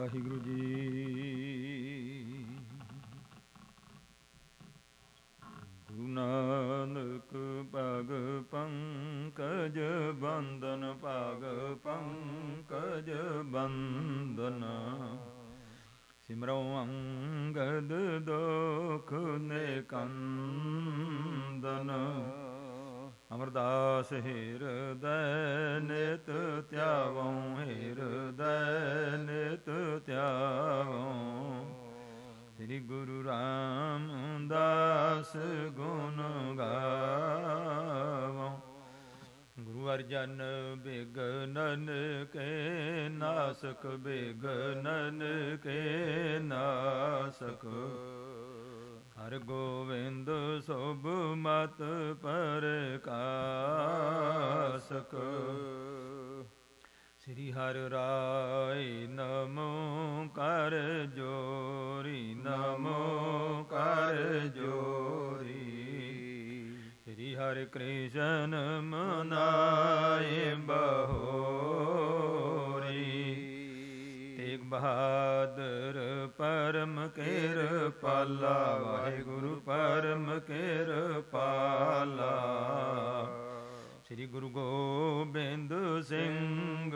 ਵਾਹਿਗੁਰੂ ਜੀ। ਗੁਰੂ ਨਾਨਕ ਪਗ ਪੰਕਜ ਬੰਦਨ, ਪਗ ਪੰਕਜ ਬੰਦਨ। ਸਿਮਰਉ ਅੰਗਦ ਦੁਖ ਨਿਕੰਦਨ। ਅਮਰਦਾਸ ਹਿਰਦੈ ਨਿਤ ਧਿਆਵਉ, ਹਿਰਦੈ ਨਿਤ ਧਿਆਵਉ। ਸ੍ਰੀ ਗੁਰੂ ਰਾਮਦਾਸ ਗੁਣ ਗਾਵਉ। ਗੁਰੂ ਅਰਜਨ ਬਿਘਨਨ ਕੇ ਨਾਸਕ, ਬਿਘਨਨ ਕੇ ਨਾਸਕ। ਹਰਿ ਗੋਵਿੰਦ ਸੁਭ ਮਤ ਪ੍ਰਕਾਸਕ। ਸ੍ਰੀ ਹਰਿ ਰਾਇ ਨਮੋ ਕਰ ਜੋਰੀ, ਨਮੋ ਕਰ ਜੋਰੀ। ਸ੍ਰੀ ਹਰਿ ਕ੍ਰਿਸ਼ਨ ਮਨਾਏ ਬਹੋਰੀ। ਤੇਗ ਬਹਾਦਰ ਪਰਮ ਕਿਰਪਾਲਾ, ਵਾਹਿਗੁਰੂ ਪਰਮ ਕਿਰਪਾਲਾ। ਸ੍ਰੀ ਗੁਰੂ ਗੋਬਿੰਦ ਸਿੰਘ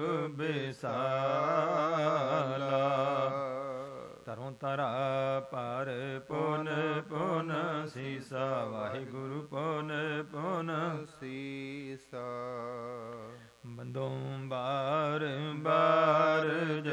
ਬਿਸਾਲਾ। ਤਰੋਂ ਤਰਾ ਪਰ ਪੁਨ ਪੁਨ ਸੀਸਾ, ਵਾਹਿਗੁਰੂ ਪੁਨ ਪੁਨ ਸੀਸਾ। ਬੰਦੋਂ ਬਾਰ ਬਾਰ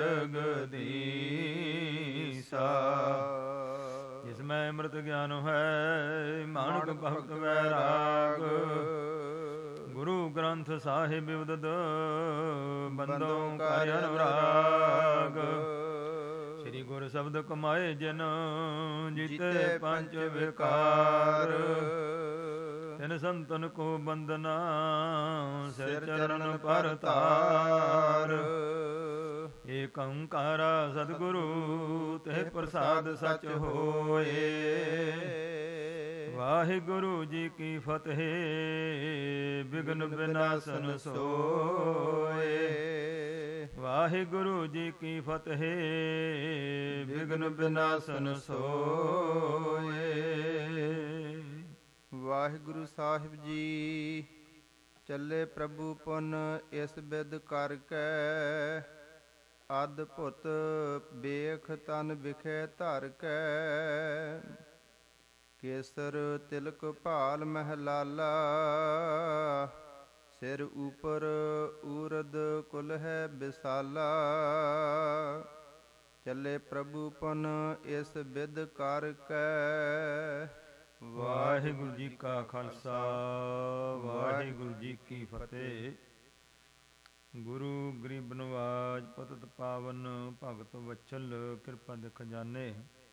ਜਗਦੀਸਾ। ਜਿਸ ਮੈਂ ਅੰਮ੍ਰਿਤ ਗਿਆਨ ਹੈ, ਮਾਨਕ ਭਗਤ ਵੈਰਾਗ। ਗੁਰੂ ਗ੍ਰੰਥ ਸਾਹਿਬ ਉਦਦ ਬੰਦੋਂ ਕਰ ਅਨੁਰਾਗ। ਸ੍ਰੀ ਗੁਰ ਸ਼ਬਦ ਕਮਾਏ ਜਿਨ, ਜੀਤੇ ਪੰਚ ਵਿਕਾਰ। ਤਿਨ ਸੰਤਨ ਕੋ ਬੰਦਨਾ, ਸਿਰ ਚਰਨ ਪਰ ਤਾਰ। ਏਕ ਓੰਕਾਰਾ ਸਤਿਗੁਰੂ, ਤੇ ਪ੍ਰਸਾਦ ਸਚ ਹੋਏ। ਵਾਹਿਗੁਰੂ ਜੀ ਕੀ ਫਤਿਹ, ਬਿਘਨ ਬਿਨਾਸਨ ਸੋਏ। ਵਾਹਿਗੁਰੂ ਜੀ ਕੀ ਫਤਿਹ, ਬਿਘਨ ਬਿਨਾਸਨ ਸੋਏ। ਵਾਹਿਗੁਰੂ ਸਾਹਿਬ ਜੀ। ਚੱਲੇ ਪ੍ਰਭੂ ਪੁਨ ਇਸ ਬਿਦ ਕਰਕੇ, ਅਦਭੁਤ ਬੇਖ ਤਨ ਵਿਖੇ ਧਰ ਕੇ। ਕੇਸਰ ਤਿਲਕ ਭਾਲ ਮਹਿਲਾਲਾ, ਸਿਰ ਉਪਰ ਊਰਦ ਕੁਲ ਹੈ ਬਿਸਾਲਾ। ਚੱਲੇ ਪ੍ਰਭੂ ਪੁਨ ਇਸ ਬਿਦ ਕਰਕੇ। ਵਾਹਿਗੁਰੂ ਜੀ ਕਾ ਖਾਲਸਾ, ਵਾਹਿਗੁਰੂ ਜੀ ਕੀ ਫਤਿਹ। ਗੁਰੂ ਗਰੀਬ ਨਵਾਜ ਪਤਿਤ ਪਾਵਨ, ਭਗਤ ਵਚਲ ਕਿਰਪਾ ਦੇ ਖਜ਼ਾਨੇ।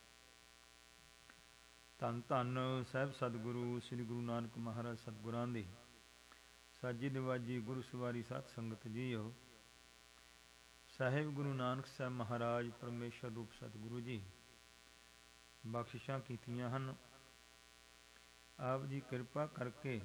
ਧੰਨ ਧੰਨ ਸਾਹਿਬ ਸਤਿਗੁਰੂ ਸ੍ਰੀ ਗੁਰੂ ਨਾਨਕ ਮਹਾਰਾਜ ਸਤਿਗੁਰਾਂ ਦੀ ਸਾਜੀ ਨਿਵਾਜੀ ਗੁਰੂ ਸਵਾਰੀ ਸਤ ਸੰਗਤ ਜੀਓ। ਸਾਹਿਬ ਗੁਰੂ ਨਾਨਕ ਸਾਹਿਬ ਮਹਾਰਾਜ ਪਰਮੇਸ਼ਰ ਰੂਪ ਸਤਿਗੁਰੂ ਜੀ ਬਖਸ਼ਿਸ਼ਾਂ ਕੀਤੀਆਂ ਹਨ। ਆਪ ਜੀ ਕਿਰਪਾ ਕਰਕੇ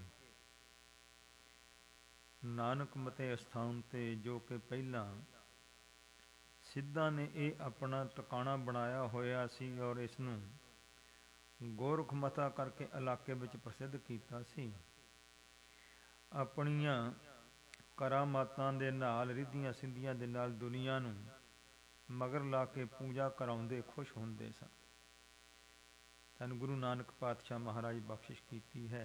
ਨਾਨਕ ਮਤੇ ਅਸਥਾਨ ਤੇ, ਜੋ ਕਿ ਪਹਿਲਾਂ ਸਿੱਧਾਂ ਨੇ ਇਹ ਆਪਣਾ ਟਿਕਾਣਾ ਬਣਾਇਆ ਹੋਇਆ ਸੀ, ਔਰ ਇਸ ਨੂੰ ਗੋਰਖ ਮਤਾ ਕਰਕੇ ਇਲਾਕੇ ਵਿੱਚ ਪ੍ਰਸਿੱਧ ਕੀਤਾ ਸੀ। ਆਪਣੀਆਂ ਕਰਾਮਾਤਾਂ ਦੇ ਨਾਲ, ਰਿੱਧੀਆਂ ਸਿੰਧੀਆਂ ਦੇ ਨਾਲ ਦੁਨੀਆ ਨੂੰ ਮਗਰ ਲਾ ਕੇ ਪੂਜਾ ਕਰਾਉਂਦੇ ਖੁਸ਼ ਹੁੰਦੇ ਸਨ। ਧੰਨ ਗੁਰੂ ਨਾਨਕ ਪਾਤਸ਼ਾਹ ਮਹਾਰਾਜ ਬਖਸ਼ਿਸ਼ ਕੀਤੀ ਹੈ।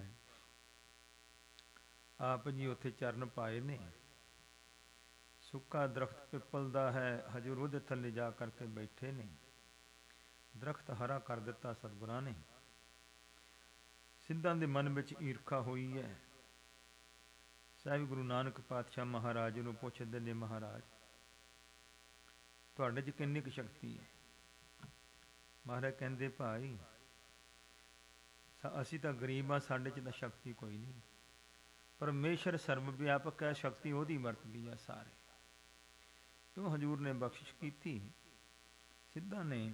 ਆਪ ਜੀ ਉੱਥੇ ਚਰਨ ਪਾਏ ਨੇ। ਸੁੱਕਾ ਦਰਖਤ ਪਿੱਪਲ ਦਾ ਹੈ, ਹਜੂਰ ਉਹਦੇ ਥੱਲੇ ਜਾ ਕਰਕੇ ਬੈਠੇ ਨੇ। ਦਰਖਤ ਹਰਾ ਕਰ ਦਿੱਤਾ ਸਤਿਗੁਰਾਂ ਨੇ। ਸਿੱਧਾਂ ਦੇ ਮਨ ਵਿੱਚ ਈਰਖਾ ਹੋਈ ਹੈ। ਸਾਹਿਬ ਗੁਰੂ ਨਾਨਕ ਪਾਤਸ਼ਾਹ ਮਹਾਰਾਜ ਨੂੰ ਪੁੱਛਦੇ ਨੇ, ਮਹਾਰਾਜ ਤੁਹਾਡੇ 'ਚ ਕਿੰਨੀ ਕੁ ਸ਼ਕਤੀ ਹੈ? ਮਹਾਰਾਜ ਕਹਿੰਦੇ, ਭਾਈ ਅਸੀਂ ਤਾਂ ਗਰੀਬ ਹਾਂ, ਸਾਡੇ 'ਚ ਤਾਂ ਸ਼ਕਤੀ ਕੋਈ ਨਹੀਂ। ਪਰਮੇਸ਼ਰ ਸਰਬ ਵਿਆਪਕ ਹੈ, ਸ਼ਕਤੀ ਉਹਦੀ ਵਰਤਦੀ ਹੈ ਸਾਰੇ। ਕਿਉਂ ਹਜ਼ੂਰ ਨੇ ਬਖਸ਼ਿਸ਼ ਕੀਤੀ। ਸਿੱਧਾਂ ਨੇ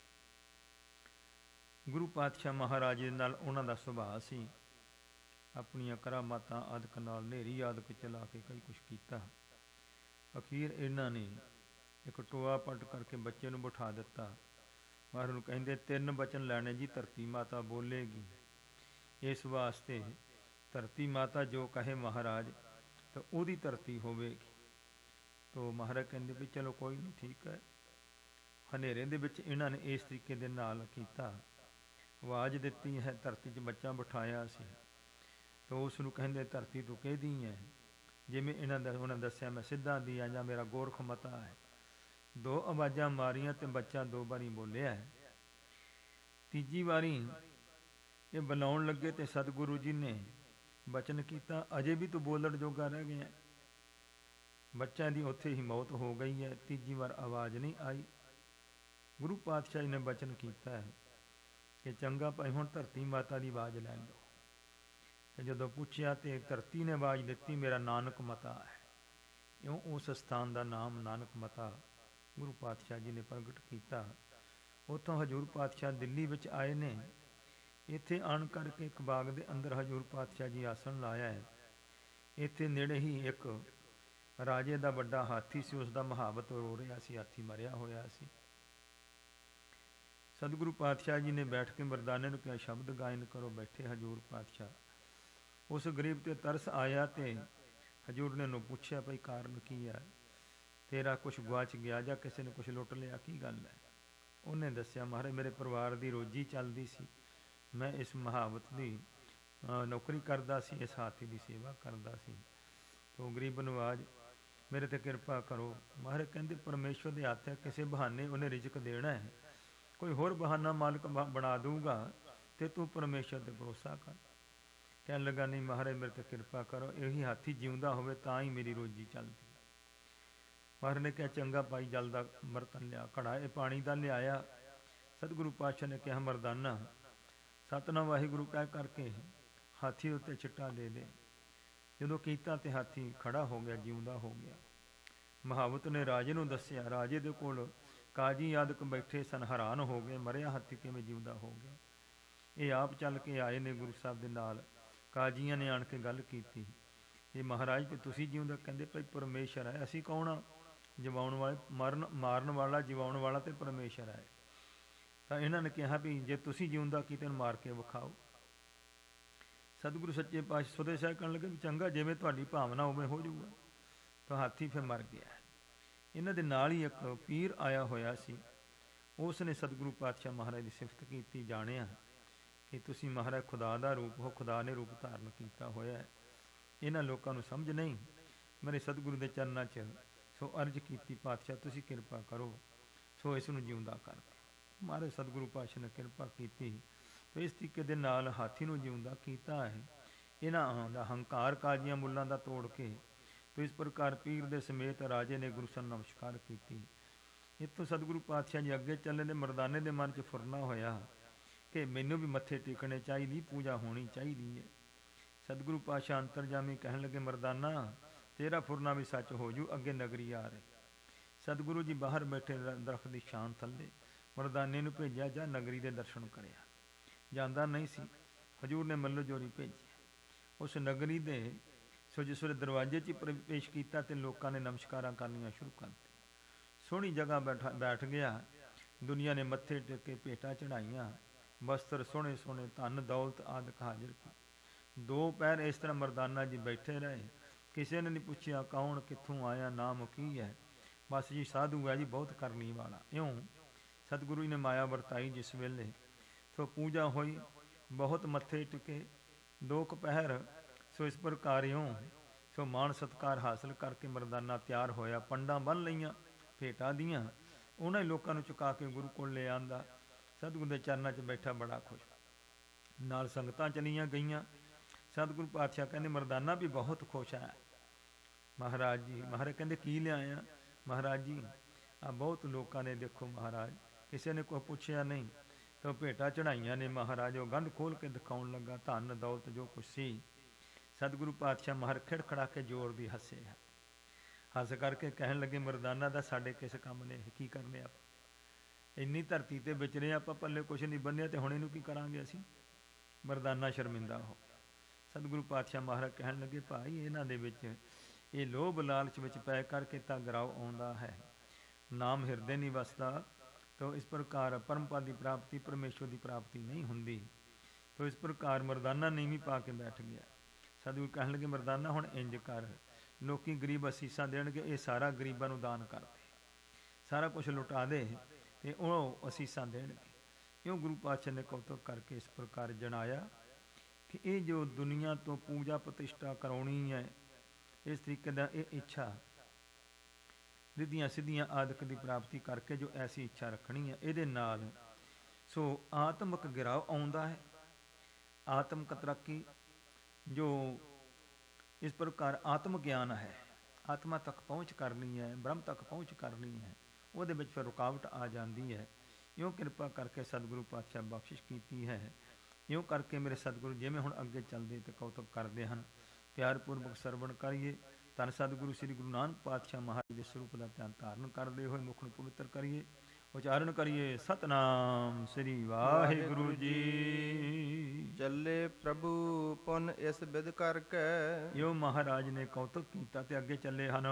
ਗੁਰੂ ਪਾਤਸ਼ਾਹ ਮਹਾਰਾਜ ਦੇ ਨਾਲ ਉਹਨਾਂ ਦਾ ਸੁਭਾਅ ਸੀ। ਆਪਣੀਆਂ ਕਰਾਮਾਤਾਂ ਆਦਿਕ ਨਾਲ, ਨੇਰੀ ਆਦਿਕ ਚਲਾ ਕੇ ਕਈ ਕੁਛ ਕੀਤਾ। ਅਖੀਰ ਇਹਨਾਂ ਨੇ ਇੱਕ ਟੋਆ ਪੱਟ ਕਰਕੇ ਬੱਚੇ ਨੂੰ ਬਿਠਾ ਦਿੱਤਾ। ਮਹਾਰਾਜ ਨੂੰ ਕਹਿੰਦੇ 3 ਬਚਨ ਲੈਣੇ ਜੀ, ਧਰਤੀ ਮਾਤਾ ਬੋਲੇਗੀ। ਇਸ ਵਾਸਤੇ ਧਰਤੀ ਮਾਤਾ ਜੋ ਕਹੇ ਮਹਾਰਾਜ ਤਾਂ ਉਹਦੀ ਧਰਤੀ ਹੋਵੇਗੀ। ਤੋ ਮਹਾਰਾਜ ਕਹਿੰਦੇ ਵੀ ਚਲੋ ਕੋਈ ਨਹੀਂ, ਠੀਕ ਹੈ। ਹਨੇਰੇ ਦੇ ਵਿੱਚ ਇਹਨਾਂ ਨੇ ਇਸ ਤਰੀਕੇ ਦੇ ਨਾਲ ਕੀਤਾ, ਆਵਾਜ਼ ਦਿੱਤੀ ਹੈ, ਧਰਤੀ 'ਚ ਬੱਚਾ ਬਿਠਾਇਆ ਸੀ। ਤਾਂ ਉਸ ਨੂੰ ਕਹਿੰਦੇ ਧਰਤੀ ਤੂੰ ਕਿਹਦੀ ਹੈ? ਜਿਵੇਂ ਉਹਨਾਂ ਦੱਸਿਆ, ਮੈਂ ਸਿੱਧਾਂ ਦੀ ਆ ਜਾਂ ਮੇਰਾ ਗੋਰਖ ਮਤਾ ਹੈ। 2 ਆਵਾਜ਼ਾਂ ਮਾਰੀਆਂ ਤੇ ਬੱਚਾ 2 ਵਾਰੀ ਬੋਲਿਆ। ਤੀਜੀ ਵਾਰੀ ਇਹ ਬੁਲਾਉਣ ਲੱਗੇ ਤੇ ਸਤਿਗੁਰੂ ਜੀ ਨੇ ਬਚਨ ਕੀਤਾ, ਅਜੇ ਵੀ ਤੂੰ ਬੋਲਣ ਜੋਗਾ ਰਹਿ ਗਿਆ। ਬੱਚਿਆਂ ਦੀ ਉੱਥੇ ਹੀ ਮੌਤ ਹੋ ਗਈ ਹੈ। ਤੀਜੀ ਵਾਰ ਆਵਾਜ਼ ਨਹੀਂ ਆਈ। ਗੁਰੂ ਪਾਤਸ਼ਾਹ ਜੀ ਨੇ ਬਚਨ ਕੀਤਾ ਹੈ ਕਿ ਚੰਗਾ ਭਾਈ ਹੁਣ ਧਰਤੀ ਮਾਤਾ ਦੀ ਆਵਾਜ਼ ਲੈ ਲਓ। ਤੇ ਜਦੋਂ ਪੁੱਛਿਆ ਤੇ ਧਰਤੀ ਨੇ ਆਵਾਜ਼ ਦਿੱਤੀ, ਮੇਰਾ ਨਾਨਕ ਮਤਾ ਹੈ। ਇਉਂ ਉਸ ਸਥਾਨ ਦਾ ਨਾਮ ਨਾਨਕ ਮਤਾ ਗੁਰੂ ਪਾਤਸ਼ਾਹ ਜੀ ਨੇ ਪ੍ਰਗਟ ਕੀਤਾ। ਉੱਥੋਂ ਹਜ਼ੂਰ ਪਾਤਸ਼ਾਹ ਦਿੱਲੀ ਵਿੱਚ ਆਏ ਨੇ। ਇੱਥੇ ਆਣ ਕਰਕੇ ਇੱਕ ਬਾਗ ਦੇ ਅੰਦਰ ਹਜ਼ੂਰ ਪਾਤਸ਼ਾਹ ਜੀ ਆਸਣ ਲਾਇਆ ਹੈ। ਇੱਥੇ ਨੇੜੇ ਹੀ ਇੱਕ ਰਾਜੇ ਦਾ ਵੱਡਾ ਹਾਥੀ ਸੀ, ਉਸ ਦਾ ਮਹਾਵਤ ਰੋ ਰਿਹਾ ਸੀ, ਹਾਥੀ ਮਰਿਆ ਹੋਇਆ ਸੀ। ਸਤਿਗੁਰੂ ਪਾਤਸ਼ਾਹ ਜੀ ਨੇ ਬੈਠ ਕੇ ਮਰਦਾਨੇ ਨੂੰ ਕਿਹਾ ਸ਼ਬਦ ਗਾਇਨ ਕਰੋ। ਬੈਠੇ ਹਜ਼ੂਰ ਪਾਤਸ਼ਾਹ। ਉਸ ਗਰੀਬ ਤੇ ਤਰਸ ਆਇਆ ਤੇ ਹਜ਼ੂਰ ਨੇ ਉਹਨੂੰ ਪੁੱਛਿਆ ਭਾਈ ਕਾਰਨ ਕੀ ਹੈ? ਤੇਰਾ ਕੁਛ ਗੁਆਚ ਗਿਆ ਜਾਂ ਕਿਸੇ ਨੇ ਕੁਛ ਲੁੱਟ ਲਿਆ, ਕੀ ਗੱਲ ਹੈ? ਉਹਨੇ ਦੱਸਿਆ ਮਹਾਰਾਜ ਮੇਰੇ ਪਰਿਵਾਰ ਦੀ ਰੋਜੀ ਚੱਲਦੀ ਸੀ, ਮੈਂ ਇਸ ਮਹਾਵਤ ਦੀ ਨੌਕਰੀ ਕਰਦਾ ਸੀ, ਇਸ ਹਾਥੀ ਦੀ ਸੇਵਾ ਕਰਦਾ ਸੀ। ਤੋ ਗਰੀਬ ਨਵਾਜ ਮੇਰੇ ਤੇ ਕਿਰਪਾ ਕਰੋ। ਮਹਾਰਾਜ ਕਹਿੰਦੇ ਪਰਮੇਸ਼ਵਰ ਦੇ ਹੱਥ ਹੈ, ਕਿਸੇ ਬਹਾਨੇ ਉਹਨੇ ਰਿਜ਼ਕ ਦੇਣਾ ਹੈ, ਕੋਈ ਹੋਰ ਬਹਾਨਾ ਮਾਲਕ ਬਣਾ ਦਊਗਾ ਤੇ ਤੂੰ ਪਰਮੇਸ਼ਵਰ ਤੇ ਭਰੋਸਾ ਕਰ। ਕਹਿਣ ਲੱਗਾ ਨਹੀਂ ਮਹਾਰਾਜ ਮੇਰੇ ਤੇ ਕਿਰਪਾ ਕਰੋ, ਇਹੀ ਹਾਥੀ ਜਿਉਂਦਾ ਹੋਵੇ ਤਾਂ ਹੀ ਮੇਰੀ ਰੋਜੀ ਚੱਲਦੀ। ਮਹਾਰਾਜ ਨੇ ਕਿਹਾ ਚੰਗਾ ਭਾਈ ਜਲ ਦਾ ਬਰਤਨ ਲਿਆ, ਘੜਾ ਇਹ ਪਾਣੀ ਦਾ ਲਿਆਇਆ। ਸਤਿਗੁਰੂ ਪਾਤਸ਼ਾਹ ਨੇ ਕਿਹਾ ਮਰਦਾਨਾ ਸਤਿਨਾਮ ਵਾਹਿਗੁਰੂ ਕਹਿ ਕਰਕੇ ਹਾਥੀ ਉੱਤੇ ਛਿੱਟਾ ਦੇ ਦੇ। ਜਦੋਂ ਕੀਤਾ ਤੇ ਹਾਥੀ ਖੜਾ ਹੋ ਗਿਆ, ਜਿਉਂਦਾ ਹੋ ਗਿਆ। ਮਹਾਵਤ ਨੇ ਰਾਜੇ ਨੂੰ ਦੱਸਿਆ। ਰਾਜੇ ਦੇ ਕੋਲ ਕਾਜੀ ਆਦਿਕ ਬੈਠੇ ਸਨ, ਹੈਰਾਨ ਹੋ ਗਏ, ਮਰਿਆ ਹਾਥੀ ਕਿਵੇਂ ਜਿਉਂਦਾ ਹੋ ਗਿਆ। ਇਹ ਆਪ ਚੱਲ ਕੇ ਆਏ ਨੇ ਗੁਰੂ ਸਾਹਿਬ ਦੇ ਨਾਲ। ਕਾਜੀਆਂ ਨੇ ਆਣ ਕੇ ਗੱਲ ਕੀਤੀ, ਇਹ ਮਹਾਰਾਜ ਤੇ ਤੁਸੀਂ ਜਿਉਂਦਾ? ਕਹਿੰਦੇ ਭਾਈ ਪਰਮੇਸ਼ਰ ਹੈ, ਅਸੀਂ ਕੌਣ ਆ? ਜਿਵਾਉਣ ਵਾਲੇ ਮਾਰਨ ਵਾਲਾ ਜਿਵਾਉਣ ਵਾਲਾ ਤੇ ਪਰਮੇਸ਼ਰ ਹੈ। ਤਾਂ ਇਹਨਾਂ ਨੇ ਕਿਹਾ ਵੀ ਜੇ ਤੁਸੀਂ ਜਿਉਂਦਾ ਕੀਤੇ ਨੂੰ ਮਾਰ ਕੇ ਵਿਖਾਓ। ਸਤਿਗੁਰੂ ਸੱਚੇ ਪਾਤਸ਼ਾਹ ਸੋਦੇ ਸਾਹਿਬ ਕਹਿਣ ਲੱਗੇ ਵੀ ਚੰਗਾ ਜਿਵੇਂ ਤੁਹਾਡੀ ਭਾਵਨਾ ਉਵੇਂ ਹੋ ਜਾਊਗਾ। ਤਾਂ ਹਾਥੀ ਫਿਰ ਮਰ ਗਿਆ। ਇਹਨਾਂ ਦੇ ਨਾਲ ਹੀ ਇੱਕ ਪੀਰ ਆਇਆ ਹੋਇਆ ਸੀ, ਉਸ ਨੇ ਸਤਿਗੁਰੂ ਪਾਤਸ਼ਾਹ ਮਹਾਰਾਜ ਦੀ ਸਿਫਤ ਕੀਤੀ, ਜਾਣਿਆ ਕਿ ਤੁਸੀਂ ਮਹਾਰਾਜ ਖੁਦਾ ਦਾ ਰੂਪ ਹੋ, ਖੁਦਾ ਨੇ ਰੂਪ ਧਾਰਨ ਕੀਤਾ ਹੋਇਆ ਹੈ। ਇਹਨਾਂ ਲੋਕਾਂ ਨੂੰ ਸਮਝ ਨਹੀਂ। ਮੇਰੇ ਸਤਿਗੁਰੂ ਦੇ ਚਰਨਾਂ 'ਚ ਸੋ ਅਰਜ਼ ਕੀਤੀ ਪਾਤਸ਼ਾਹ ਤੁਸੀਂ ਕਿਰਪਾ ਕਰੋ, ਸੋ ਇਸ ਨੂੰ ਜਿਉਂਦਾ ਕਰ ਦਿਓ। ਮਹਾਰਾਜ ਸਤਿਗੁਰੂ ਪਾਤਸ਼ਾਹ ਨੇ ਕਿਰਪਾ ਕੀਤੀ ਤੇ ਇਸ ਤਰੀਕੇ ਦੇ ਨਾਲ ਹਾਥੀ ਨੂੰ ਜਿਉਂਦਾ ਕੀਤਾ ਹੈ। ਇਹਨਾਂ ਦਾ ਹੰਕਾਰ ਕਾਜੀਆਂ ਮੁੱਲਾਂ ਦਾ ਤੋੜ ਕੇ ਤੋ ਇਸ ਪ੍ਰਕਾਰ ਪੀਰ ਦੇ ਸਮੇਤ ਰਾਜੇ ਨੇ ਗੁਰੂ ਸਾਹਿਬ ਨਮਸਕਾਰ ਕੀਤੀ। ਇੱਥੋਂ ਸਤਿਗੁਰੂ ਪਾਤਸ਼ਾਹ ਜੀ ਅੱਗੇ ਚੱਲੇ ਨੇ। ਮਰਦਾਨੇ ਦੇ ਮਨ 'ਚ ਫੁਰਨਾ ਹੋਇਆ ਕਿ ਮੈਨੂੰ ਵੀ ਮੱਥੇ ਟੇਕਣੇ ਚਾਹੀਦੀ, ਪੂਜਾ ਹੋਣੀ ਚਾਹੀਦੀ ਹੈ। ਸਤਿਗੁਰੂ ਪਾਤਸ਼ਾਹ ਅੰਤਰਜਾਮੀ ਕਹਿਣ ਲੱਗੇ ਮਰਦਾਨਾ ਤੇਰਾ ਫੁਰਨਾ ਵੀ ਸੱਚ ਹੋ ਜੂ, ਅੱਗੇ ਨਗਰੀ ਆ ਰਹੀ। ਸਤਿਗੁਰੂ ਜੀ ਬਾਹਰ ਬੈਠੇ ਦਰਖਤ ਦੀ ਛਾਂ ਥੱਲੇ ਮਰਦਾਨੇ ਨੂੰ ਭੇਜਿਆ, ਜਾ ਨਗਰੀ ਦੇ ਦਰਸ਼ਨ ਕਰਿਆ। ਜਾਂਦਾ ਨਹੀਂ ਸੀ। ਹਜ਼ੂਰ ਨੇ ਮੱਲੋ ਜੋਰੀ ਭੇਜੀ। ਉਸ ਨਗਰੀ ਦੇ ਸੋ ਜਿਸ ਵੇਲੇ ਦਰਵਾਜ਼ੇ 'ਚ ਪੇਸ਼ ਕੀਤਾ ਤੇ ਲੋਕਾਂ ਨੇ ਨਮਸਕਾਰਾਂ ਕਰਨੀਆਂ ਸ਼ੁਰੂ ਕਰ ਦਿੱਤੀਆਂ। ਸੋਹਣੀ ਜਗ੍ਹਾ ਬੈਠ ਗਿਆ। ਦੁਨੀਆ ਨੇ ਮੱਥੇ ਟੇਕੇ, ਭੇਟਾਂ ਚੜ੍ਹਾਈਆਂ, ਬਸਤਰ ਸੋਹਣੇ ਸੋਹਣੇ, ਧਨ ਦੌਲਤ ਆਦਿਕ ਹਾਜ਼ਰ ਕੀ। 2 ਪਹਿਰ ਇਸ ਤਰ੍ਹਾਂ ਮਰਦਾਨਾ ਜੀ ਬੈਠੇ ਰਹੇ। ਕਿਸੇ ਨੇ ਨਹੀਂ ਪੁੱਛਿਆ ਕੌਣ, ਕਿੱਥੋਂ ਆਇਆ, ਨਾਮ ਕੀ ਹੈ। ਬਸ ਜੀ ਸਾਧੂ ਹੈ ਜੀ, ਬਹੁਤ ਕਰਨੀ ਵਾਲਾ। ਇਉਂ ਸਤਿਗੁਰੂ ਜੀ ਨੇ ਮਾਇਆ ਵਰਤਾਈ। ਜਿਸ ਵੇਲੇ ਸੋ ਪੂਜਾ ਹੋਈ, ਬਹੁਤ ਮੱਥੇ ਟਿਕੇ, 2 ਪਹਿਰ। ਸੋ ਇਸ ਪ੍ਰਕਾਰ ਇਉਂ ਸੋ ਮਾਣ ਸਤਿਕਾਰ ਹਾਸਲ ਕਰਕੇ ਮਰਦਾਨਾ ਤਿਆਰ ਹੋਇਆ। ਪੰਡਾਂ ਬੰਨ੍ਹ ਲਈਆਂ ਭੇਟਾਂ ਦੀਆਂ, ਉਹਨਾਂ ਹੀ ਲੋਕਾਂ ਨੂੰ ਚੁਕਾ ਕੇ ਗੁਰੂ ਕੋਲ ਲੈ ਆਂਦਾ। ਸਤਿਗੁਰੂ ਦੇ ਚਰਨਾਂ 'ਚ ਬੈਠਾ ਬੜਾ ਖੁਸ਼। ਨਾਲ ਸੰਗਤਾਂ ਚਲੀਆਂ ਗਈਆਂ। ਸਤਿਗੁਰੂ ਪਾਤਸ਼ਾਹ ਕਹਿੰਦੇ ਮਰਦਾਨਾ ਵੀ ਬਹੁਤ ਖੁਸ਼ ਹੈ। ਮਹਾਰਾਜ ਜੀ, ਮਹਾਰਾਜ ਕਹਿੰਦੇ ਕੀ ਲਿਆਇਆ? ਮਹਾਰਾਜ ਜੀ ਆ ਬਹੁਤ ਲੋਕਾਂ ਨੇ ਦੇਖੋ ਮਹਾਰਾਜ, ਕਿਸੇ ਨੇ ਕੋਈ ਪੁੱਛਿਆ ਨਹੀਂ ਤਾਂ ਭੇਟਾਂ ਚੜ੍ਹਾਈਆਂ ਨੇ। ਮਹਾਰਾਜ ਉਹ ਗੰਢ ਖੋਲ੍ਹ ਕੇ ਦਿਖਾਉਣ ਲੱਗਾ, ਧਨ ਦੌਲਤ ਜੋ ਕੁਛ ਸੀ। ਸਤਿਗੁਰੂ ਪਾਤਸ਼ਾਹ ਮਹਾਰਾਜ ਖਿੜਖੜਾ ਕੇ ਜ਼ੋਰ ਦੀ ਹੱਸੇ। ਹੱਸ ਕਰਕੇ ਕਹਿਣ ਲੱਗੇ ਮਰਦਾਨਾ ਦਾ ਸਾਡੇ ਕਿਸ ਕੰਮ ਨੇ, ਕੀ ਕਰਨੇ ਆਪਾਂ? ਇੰਨੀ ਧਰਤੀ ਤੇ ਵਿਚਰੇ ਆਪਾਂ, ਪੱਲੇ ਕੁਛ ਨਹੀਂ ਬੰਨਿਆ ਤੇ ਹੁਣ ਇਹਨੂੰ ਕੀ ਕਰਾਂਗੇ ਅਸੀਂ? ਮਰਦਾਨਾ ਸ਼ਰਮਿੰਦਾ ਹੋ ਗਿਆ। ਸਤਿਗੁਰੂ ਪਾਤਸ਼ਾਹ ਮਹਾਰਾਜ ਕਹਿਣ ਲੱਗੇ ਭਾਈ ਇਹਨਾਂ ਦੇ ਵਿੱਚ ਇਹ ਲੋਭ ਲਾਲਚ ਵਿੱਚ ਪੈ ਕਰਕੇ ਤਾਂ ਗਰਾਉ ਆਉਂਦਾ ਹੈ। ਨਾਮ ਹਿਰਦੇ ਨਹੀਂ ਵਸਦਾ तो इस प्रकार परम पद की प्राप्ति परमेश्वर की प्राप्ति नहीं होंगी। तो इस प्रकार मरदाना नीवी पा के बैठ गया। सतगुरु कहन लगे मरदाना हुण इंज कर, लोकी गरीब असीसां देणगे, ये सारा गरीबां नूं दान कर दे, सारा कुछ लुटा दे ते ਉਹ ਅਸੀਸਾਂ ਦੇਣਗੇ। ਇਉਂ ਗੁਰੂ ਪਾਤਸ਼ਾਹ ਨੇ ਕੌਤਕ ਕਰਕੇ ਇਸ ਪ੍ਰਕਾਰ ਜਣਾਇਆ ਕਿ ਇਹ ਜੋ ਦੁਨੀਆ ਤੋਂ ਪੂਜਾ ਪ੍ਰਤਿਸ਼ਠਾ ਕਰਾਉਣੀ ਹੈ, ਇਸ ਤਰੀਕੇ ਦਾ ਇਹ ਇੱਛਾ ਰਿੱਧੀਆਂ ਸਿੱਧੀਆਂ ਆਦਿਕ ਦੀ ਪ੍ਰਾਪਤੀ ਕਰਕੇ ਜੋ ਐਸੀ ਇੱਛਾ ਰੱਖਣੀ ਹੈ, ਇਹਦੇ ਨਾਲ ਸੋ ਆਤਮਿਕ ਗਿਰਾਵ ਆਉਂਦਾ ਹੈ। ਆਤਮਿਕ ਤਰੱਕੀ ਜੋ ਇਸ ਪ੍ਰਕਾਰ ਆਤਮ ਗਿਆਨ ਹੈ, ਆਤਮਾ ਤੱਕ ਪਹੁੰਚ ਕਰਨੀ ਹੈ, ਬ੍ਰਹਮ ਤੱਕ ਪਹੁੰਚ ਕਰਨੀ ਹੈ, ਉਹਦੇ ਵਿੱਚ ਫਿਰ ਰੁਕਾਵਟ ਆ ਜਾਂਦੀ ਹੈ। ਇਉਂ ਕਿਰਪਾ ਕਰਕੇ ਸਤਿਗੁਰੂ ਪਾਤਸ਼ਾਹ ਬਖਸ਼ਿਸ਼ ਕੀਤੀ ਹੈ। ਇਉਂ ਕਰਕੇ ਮੇਰੇ ਸਤਿਗੁਰੂ ਜਿਵੇਂ ਹੁਣ ਅੱਗੇ ਚੱਲਦੇ ਤੇ ਕੌਤਕ ਕਰਦੇ ਹਨ, ਪਿਆਰਪੂਰਵਕ ਸਰਵਣ ਕਰੀਏ। ਧੰਨ ਸਤਿਗੁਰੂ ਸ੍ਰੀ ਗੁਰੂ ਨਾਨਕ ਪਾਤਸ਼ਾਹ ਮਹਾਰਾਜ ਦੇ ਸਰੂਪ ਦਾ ਧਿਆਨ ਧਾਰਨ ਕਰਦੇ ਹੋਏ ਮੁਖ ਨੂੰ ਪਵਿੱਤਰ ਕਰੀਏ, ਉਚਾਰਨ ਕਰੀਏ ਸਤਨਾਮ ਸ੍ਰੀ ਵਾਹਿਗੁਰੂ ਜੀ। ਚੱਲੇ ਪ੍ਰਭੂ ਪੁਨ ਇਸ ਬਿਦ ਕਰਕੇ, ਇਉਂ ਮਹਾਰਾਜ ਨੇ ਕੌਤਕ ਕੀਤਾ ਤੇ ਅੱਗੇ ਚੱਲੇ ਹਨ।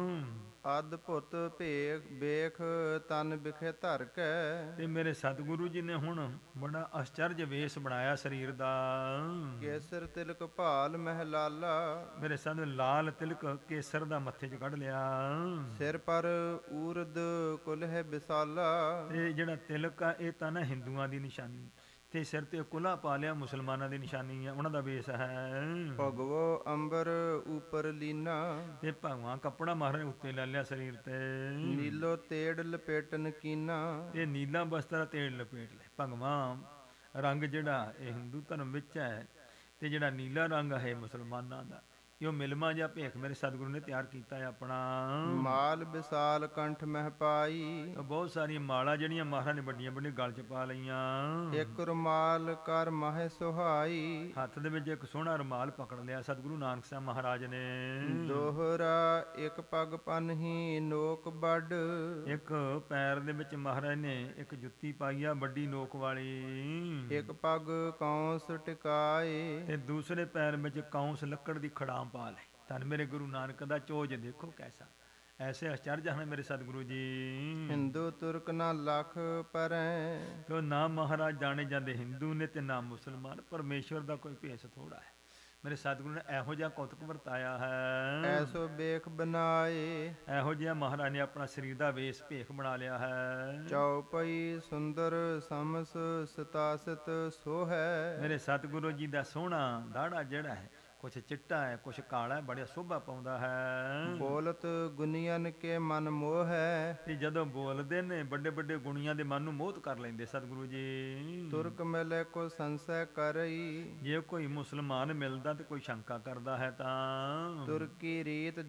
ਅਦਭੁਤ ਭੇਖ ਬੇਖ ਤਨ ਬਿਖੇ ਧਰ ਕੇ, ਤੇ ਮੇਰੇ ਸਤਿਗੁਰੂ ਜੀ ਨੇ ਹੁਣ ਬੜਾ ਅਚਰਜ ਵੇਸ਼ ਬਣਾਇਆ ਸਰੀਰ ਦਾ। ਕੇਸਰ ਤਿਲਕ ਭਾਲ ਮਹਿਲਾਲਾ, ਮੇਰੇ ਸਤਿ ਲਾਲ ਤਿਲਕ ਕੇਸਰ ਦਾ ਮੱਥੇ 'ਚ ਕੱਢ ਲਿਆ। ਸਿਰ ਪਰ ਊਰਦ ਕੁਲ ਹੈ ਵਿਸਾਲਾ, ਇਹ ਜਿਹੜਾ ਤਿਲਕ ਆ ਇਹ ਤਾਂ ਨਾ ਹਿੰਦੂਆਂ ਦੀ ਨਿਸ਼ਾਨੀ, ਤੇ ਸਿਰ ਤੇ ਕੁਲਾ ਪਾ ਲਿਆ ਮੁਸਲਮਾਨਾਂ ਦੀ ਨਿਸ਼ਾਨੀ ਹੈ, ਉਹਨਾਂ ਦਾ ਵੇਸ ਹੈ। ਭਗਵੋ ਅੰਬਰ ਉਪਰ ਲੀਨਾ, ਤੇ ਭਗਵਾਨ ਕੱਪੜਾ ਮਹਾਰਾਜ ਉੱਤੇ ਲੈ ਲਿਆ ਸਰੀਰ ਤੇ। ਨੀਲੋ ਤੇੜ ਲਪੇਟਨ ਕੀਨਾ, ਇਹ ਨੀਲਾ ਬਸਤਰ ਤੇੜ ਲਪੇਟ ਲੈ। ਭਗਵਾਨ ਰੰਗ ਜਿਹੜਾ ਇਹ ਹਿੰਦੂ ਧਰਮ ਵਿੱਚ ਹੈ, ਤੇ ਜਿਹੜਾ ਨੀਲਾ ਰੰਗ ਹੈ ਮੁਸਲਮਾਨਾਂ ਦਾ। ਇਹ ਮਿਲਮਾ ਜਿਹਾ ਭੇਖ ਮੇਰੇ ਸਤਿਗੁਰੂ ਨੇ ਤਿਆਰ ਕੀਤਾ ਹੈ ਆਪਣਾ। ਮਾਲ ਵਿਸਾਲ ਕੰਠ ਮਹਿ ਪਾਈ, ਬਹੁਤ ਸਾਰੀਆਂ ਮਾਲਾ ਜਿਹੜੀਆਂ ਮਹਾਰਾਜ ਨੇ ਵੱਡੀਆਂ ਵੱਡੀਆਂ ਗਲ 'ਚ ਪਾ ਲਈਆਂ। ਇੱਕ ਰੁਮਾਲ ਕਰ ਮਾਹੇ ਸੁਹਾਈ, ਹੱਥ ਦੇ ਵਿੱਚ ਇੱਕ ਸੋਹਣਾ ਰੁਮਾਲ ਪਕੜ ਲਿਆ ਸਤਿਗੁਰੂ ਨਾਨਕ ਸਾਹਿਬ ਮਹਾਰਾਜ ਨੇ। ਦੋਹਰਾ ਇੱਕ ਪੱਗ ਪਨਹੀ ਨੋਕ ਵੱਡ, ਇੱਕ ਪੈਰ ਦੇ ਵਿੱਚ ਮਹਾਰਾਜ ਨੇ ਇੱਕ ਜੁੱਤੀ ਪਾਈ ਆ ਵੱਡੀ ਨੋਕ ਵਾਲੀ। ਇੱਕ ਪੱਗ ਕੌਂਸ ਟਿਕਾਏ, ਤੇ ਦੂਸਰੇ ਪੈਰ ਵਿੱਚ ਕੌਂਸ ਲੱਕੜ ਦੀ ਖੜਾਮ ਪਾ ਲਈ। ਧੰਨ ਮੇਰੇ ਗੁਰੂ ਨਾਨਕ ਦਾ ਚੋਜ ਦੇਖੋ ਕੈਸਾ, ਐਸੇ ਅਚਰਜ ਹਨ ਮੇਰੇ ਸਤਿਗੁਰੂ ਜੀ। ਹਿੰਦੂ ਤੁਰਕ ਨਾ ਲੱਖ ਪਰੈ, ਕਿਉਂ ਨਾ ਮਹਾਰਾਜ ਜਾਣੇ ਜਾਂਦੇ ਹਿੰਦੂ ਨੇ ਤੇ ਨਾ ਮੁਸਲਮਾਨ। ਪਰਮੇਸ਼ਵਰ ਦਾ ਕੋਈ ਭੇਸ ਥੋੜਾ ਹੈ। ਮੇਰੇ ਸਤਿਗੁਰੂ ਨੇ ਇਹੋ ਜਿਹਾ ਕੌਤਕ ਵਰਤਾਇਆ ਹੈ। ਐਸੋ ਵੇਖ ਬਨਾਏ, ਇਹੋ ਜਿਹਾ ਮਹਾਰਾਜ ਨੇ ਆਪਣਾ ਸਰੀਰ ਦਾ ਵੇਸ ਭੇਖ ਬਣਾ ਲਿਆ ਹੈ। ਚੌਪਈ ਸੁੰਦਰ ਸਮਸ ਸਤਾਸਤ ਸੋ ਹੈ, ਮੇਰੇ ਸਤਿਗੁਰੂ ਜੀ ਦਾ ਸੋਹਣਾ ਦਾੜਾ ਜਿਹੜਾ ਹੈ ਕੁਛ ਚਿੱਟਾ ਹੈ ਕੁਛ ਕਾਲਾ ਹੈ, ਬੜਿਆ ਸੋਭਾ ਪਾਉਂਦਾ ਹੈ। ਬੋਲਤ ਗੁਨੀਅਨ ਕੇ ਮਨ ਮੋਹ ਹੈ, ਤੇ ਜਦੋਂ ਬੋਲਦੇ ਨੇ ਵੱਡੇ ਵੱਡੇ ਗੁਣੀਆਂ ਦੇ ਮਨ ਨੂੰ ਮੋਹਿਤ ਕਰ ਲੈਂਦੇ ਸਤਿਗੁਰੂ ਜੀ। ਤੁਰਕ ਮਿਲੇ ਕੋ ਸੰਸੈ ਕਰਈ, ਜੇ ਕੋਈ ਮੁਸਲਮਾਨ ਮਿਲਦਾ ਤੇ ਕੋਈ ਸ਼ੰਕਾ ਕਰਦਾ ਹੈ ਤਾਂ ਤੁਰਕੀ ਰੀਤ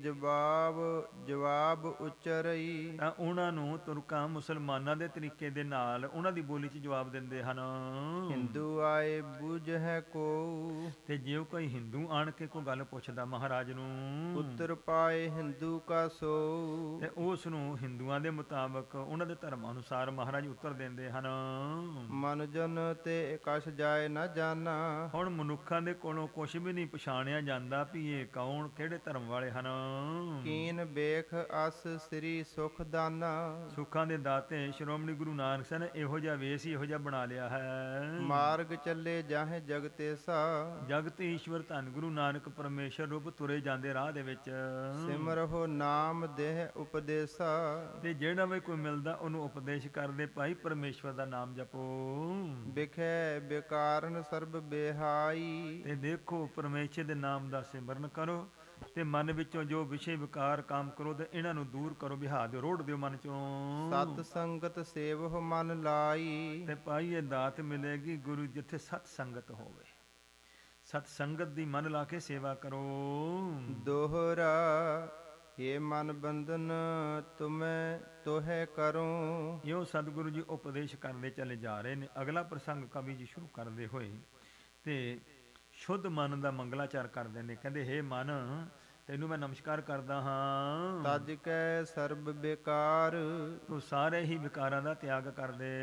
ਜਵਾਬ ਉਚਰਈ, ਤਾਂ ਉਹਨਾਂ ਨੂੰ ਤੁਰਕਾਂ ਮੁਸਲਮਾਨਾਂ ਦੇ ਤਰੀਕੇ ਦੇ ਨਾਲ ਉਹਨਾਂ ਦੀ ਬੋਲੀ 'ਚ ਜਵਾਬ ਦਿੰਦੇ ਹਨ। ਹਿੰਦੂ ਆਏ ਬੁਝ ਹੈ ਕੋ, ਤੇ ਜੇ ਕੋਈ ਹਿੰਦੂ ਆਣ ਕੇ ਕੋਈ ਗੱਲ ਪੁੱਛਦਾ ਮਹਾਰਾਜ ਨੂੰ, ਉੱਤਰ ਪਾਏ ਹਿੰਦੂ ਕਾ ਸੋ, ਤੇ ਉਸ ਨੂੰ ਹਿੰਦੂਆਂ ਦੇ ਮੁਤਾਬਕ ਉਹਨਾਂ ਦੇ ਧਰਮ ਅਨੁਸਾਰ ਮਹਾਰਾਜ ਉੱਤਰ ਦਿੰਦੇ ਹਨ। ਮਨ ਜਨ ਤੇ ਕਛ ਜਾਏ ਨਾ ਜਾਣਾ, ਹੁਣ ਮਨੁੱਖਾਂ ਦੇ ਕੋਲੋਂ ਕੁਛ ਵੀ ਨਹੀਂ ਪਛਾਣਿਆ ਜਾਂਦਾ ਵੀ ਇਹ ਕੌਣ ਕਿਹੜੇ ਧਰਮ ਵਾਲੇ ਹਨ। ਕੀਨ ਬੇਖ ਅਸ ਸ੍ਰੀ ਸੁਖ ਦਾਨਾ, ਸੁੱਖਾਂ ਦੇ ਦਾਤੇ ਸ਼੍ਰੋਮਣੀ ਗੁਰੂ ਨਾਨਕ ਸਾਹਿਬ ਨੇ ਇਹੋ ਜਿਹਾ ਵੇਸ ਹੀ ਇਹੋ ਜਿਹਾ ਬਣਾ ਲਿਆ ਹੈ। ਮਾਰਗ ਚੱਲੇ ਜਾਹੇ ਜਗਤੇ ਸਾ, ਜਗਤ ਈਸ਼ਵਰ ਧੰਨ ਗੁਰੂ ਨਾਨਕ ਪਰਮੇਸ਼ਰ ਰੂਪ ਤੁਰੇ ਜਾਂਦੇ ਰਾਹ ਦੇ ਵਿੱਚ। ਸਿਮਰਹੁ ਨਾਮ ਦੇਹ ਉਪਦੇਸਾ, ਤੇ ਜਿਹੜਾ ਵੀ ਕੋਈ ਮਿਲਦਾ ਉਹਨੂੰ ਉਪਦੇਸ਼ ਕਰਦੇ ਭਾਈ ਪਰਮੇਸ਼ਵਰ ਦਾ ਨਾਮ ਜਪੋ। ਬਿਖੈ ਬਿਕਾਰਨ ਸਰਬ ਬਿਹਾਈ, ਤੇ ਦੇਖੋ ਪਰਮੇਸ਼ਰ ਦੇ ਨਾਮ ਦਾ ਸਿਮਰਨ ਕਰੋ ਤੇ ਮਨ ਵਿੱਚੋਂ ਜੋ ਵਿਸ਼ੇ ਵਿਕਾਰ ਕਾਮ ਕਰੋ ਤੇ ਇਹਨਾਂ ਨੂੰ ਦੂਰ ਕਰੋ, ਬਿਹਾ ਦਿਓ, ਰੋੜ ਦਿਓ ਮਨ ਚੋਂ। ਸਤ ਸੰਗਤ ਸੇਵਹੁ ਮਨ ਲਾਈ, ਤੇ ਭਾਈ ਇਹ ਦਾਤ ਮਿਲੇਗੀ ਗੁਰੂ ਜਿੱਥੇ ਸਤ ਸੰਗਤ ਹੋਵੇ। ਸਤ ਸੰਗਤ ਦੀ ਮਨ ਲਾ ਕੇ ਸੇਵਾ ਕਰੋ। ਦੋਹਰਾ ਇਹ ਮਨ ਬੰਧਨ ਤੁਮੈ ਤੋਹੈ ਕਰੋ, ਇਉਂ ਸਤਿਗੁਰੂ ਜੀ ਉਪਦੇਸ਼ ਕਰਦੇ ਚਲੇ ਜਾ ਰਹੇ ਨੇ। ਅਗਲਾ ਪ੍ਰਸੰਗ ਕਵੀ ਜੀ ਸ਼ੁਰੂ ਕਰਦੇ ਹੋਏ ਤੇ ਸ਼ੁੱਧ ਮਨ ਦਾ ਮੰਗਲਾਚਾਰ ਕਰਦੇ ਨੇ। ਕਹਿੰਦੇ ਹੇ ਮਨ, ਤੈਨੂੰ ਮੈਂ ਨਮਸਕਾਰ ਕਰਦਾ ਹਾਂ। ਤਜ ਕੈ ਸਰਬ ਬੇਕਾਰ, ਤੂੰ ਸਾਰੇ ਹੀ ਵਿਕਾਰਾਂ ਦਾ ਤਿਆਗ ਕਰ ਦੇ।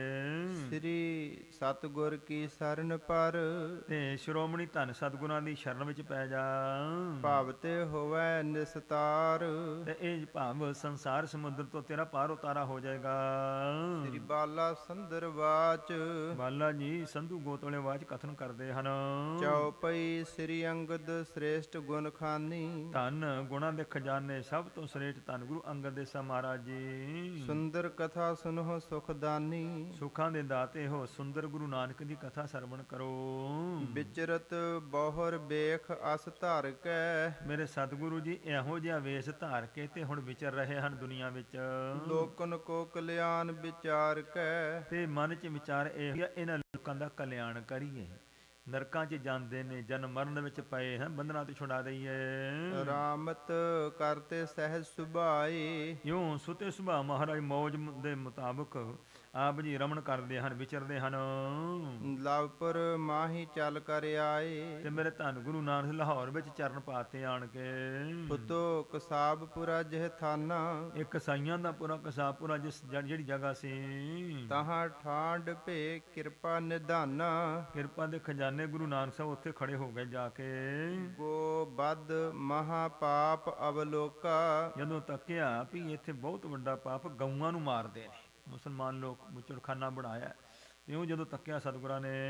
ਸ੍ਰੀ ਸਤਿਗੁਰ ਕੀ ਸਰਨ ਪਰ, ਤੇ ਸ਼੍ਰੋਮਣੀ ਧੰਨ ਸਤਿਗੁਰਾਂ ਦੀ ਸ਼ਰਨ ਵਿੱਚ ਪੈ ਜਾ। ਭਾਵ ਤੇ ਹੋਵੈ ਨਿਸਤਾਰ, ਤੇ ਇਹ ਭਾਵ ਸੰਸਾਰ ਸਮੁੰਦਰ ਤੋਂ ਤੇਰਾ ਪਾਰ ਉਤਾਰਾ ਹੋ ਜਾਏਗਾ। ਸ੍ਰੀ ਬਾਲਾ ਸੰਦਰ ਵਾਚ, ਬਾਲਾ ਜੀ ਸੰਧੂ ਗੋਤਲੇ ਵਾਚ ਕਥਨ ਕਰਦੇ ਹਨ। ਚਉਪਈ ਸ੍ਰੀ ਅੰਗਦ ਸ੍ਰੇਸ਼ਟ ਗੁਣ ਖਾਨੀ, ਧੰਨ ਗੁਣਾਂ ਦੇ ਖਜ਼ਾਨੇ ਸਭ ਤੋਂ ਸ੍ਰੇਸ਼ਟ ਧੰਨ ਗੁਰੂ ਅੰਗਦ ਦੇਵ ਸਾਹਿਬ ਮਹਾਰਾਜ ਜੀ। ਸੁੰਦਰ ਕਥਾ ਸੁਨਹੁ ਸੁਖਦਾਨੀ, ਸੁਖਾਂ ਦੇ ਦਾਤੇ ਹੋ, ਸੁੰਦਰ ਗੁਰੂ ਨਾਨਕ ਦੀ ਕਥਾ ਸਰਵਣ ਕਰੋ। ਵਿਚਰਤ ਬਹੁਰ ਬੇਖ ਅਸ ਧਰ ਕੈ, ਮੇਰੇ ਸਤਿਗੁਰੂ ਜੀ ਇਹੋ ਜਿਹਾ ਵੇਸ਼ ਧਾਰ ਕੇ ਤੇ ਹੁਣ ਵਿਚਰ ਰਹੇ ਹਨ ਦੁਨੀਆ ਵਿੱਚ। ਲੋਕਨ ਕੋ ਕਲਿਆਣ ਵਿਚਾਰ ਕੈ, ਤੇ ਮਨ 'ਚ ਵਿਚਾਰ ਇਹ ਹੈ ਇਹਨਾਂ ਲੋਕਾਂ ਦਾ ਕਲਿਆਣ ਕਰੀਏ। ਨਰਕਾਂ 'ਚ ਜਾਂਦੇ ਨੇ, ਜਨਮ ਮਰਨ ਵਿੱਚ ਪਏ ਹਨ, ਬੰਧਨਾਂ ਤੋਂ ਛੁਡਾ ਦਈਏ। ਰਾਮਤ ਕਰਤੇ ਸਹਿਜ ਸੁਭਾਏ, ਇਉਂ ਸੁਤੇ ਸੁਭਾ ਮਹਾਰਾਜ ਮੌਜ ਦੇ ਮੁਤਾਬਕ ਆਪ ਜੀ ਰਮਣ ਕਰਦੇ ਹਨ, ਵਿਚਰਦੇ ਹਨ। ਲਵਪੁਰ ਮਾਹੀ ਚੱਲ ਕਰ ਆਏ, ਤੇ ਮੇਰੇ ਧੰਨ ਗੁਰੂ ਨਾਨਕ ਲਾਹੌਰ ਵਿੱਚ ਚਰਨ ਪਾਤੇ ਆਣ ਕੇ। ਫੁੱਤੋ ਕਸਾਬਪੁਰਾ ਜਿਹ ਥਾਨਾ, ਇੱਕ ਕਸਾਈਆਂ ਦਾ ਪੁਰਾ ਕਸਾਬਪੁਰਾ ਜਿਸ ਜਿਹੜੀ ਜਗ੍ਹਾ ਸੀ, ਤਹਾਂ ਠਾਂਡ ਭੇ ਕਿਰਪਾ ਨਿਧਾਨਾ, ਕਿਰਪਾ ਦੇ ਖਜ਼ਾਨੇ ਗੁਰੂ ਨਾਨਕ ਸਾਹਿਬ ਉੱਥੇ ਖੜੇ ਹੋ ਗਏ ਜਾ ਕੇ। ਗੋ ਬਦ ਮਹਾ ਪਾਪ ਅਵਲੋਕਾ, ਜਦੋਂ ਤੱਕਿਆ ਵੀ ਇੱਥੇ ਬਹੁਤ ਵੱਡਾ ਪਾਪ ਗਊਆਂ ਨੂੰ ਮਾਰਦੇ ਨੇ ਮੁਸਲਮਾਨ ਲੋਕ, ਮੁਚੜਖਾਨਾ ਬਣਾਇਆ। ਇਉਂ ਜਦੋਂ ਤੱਕਿਆ ਸਤਿਗੁਰਾਂ ਨੇ,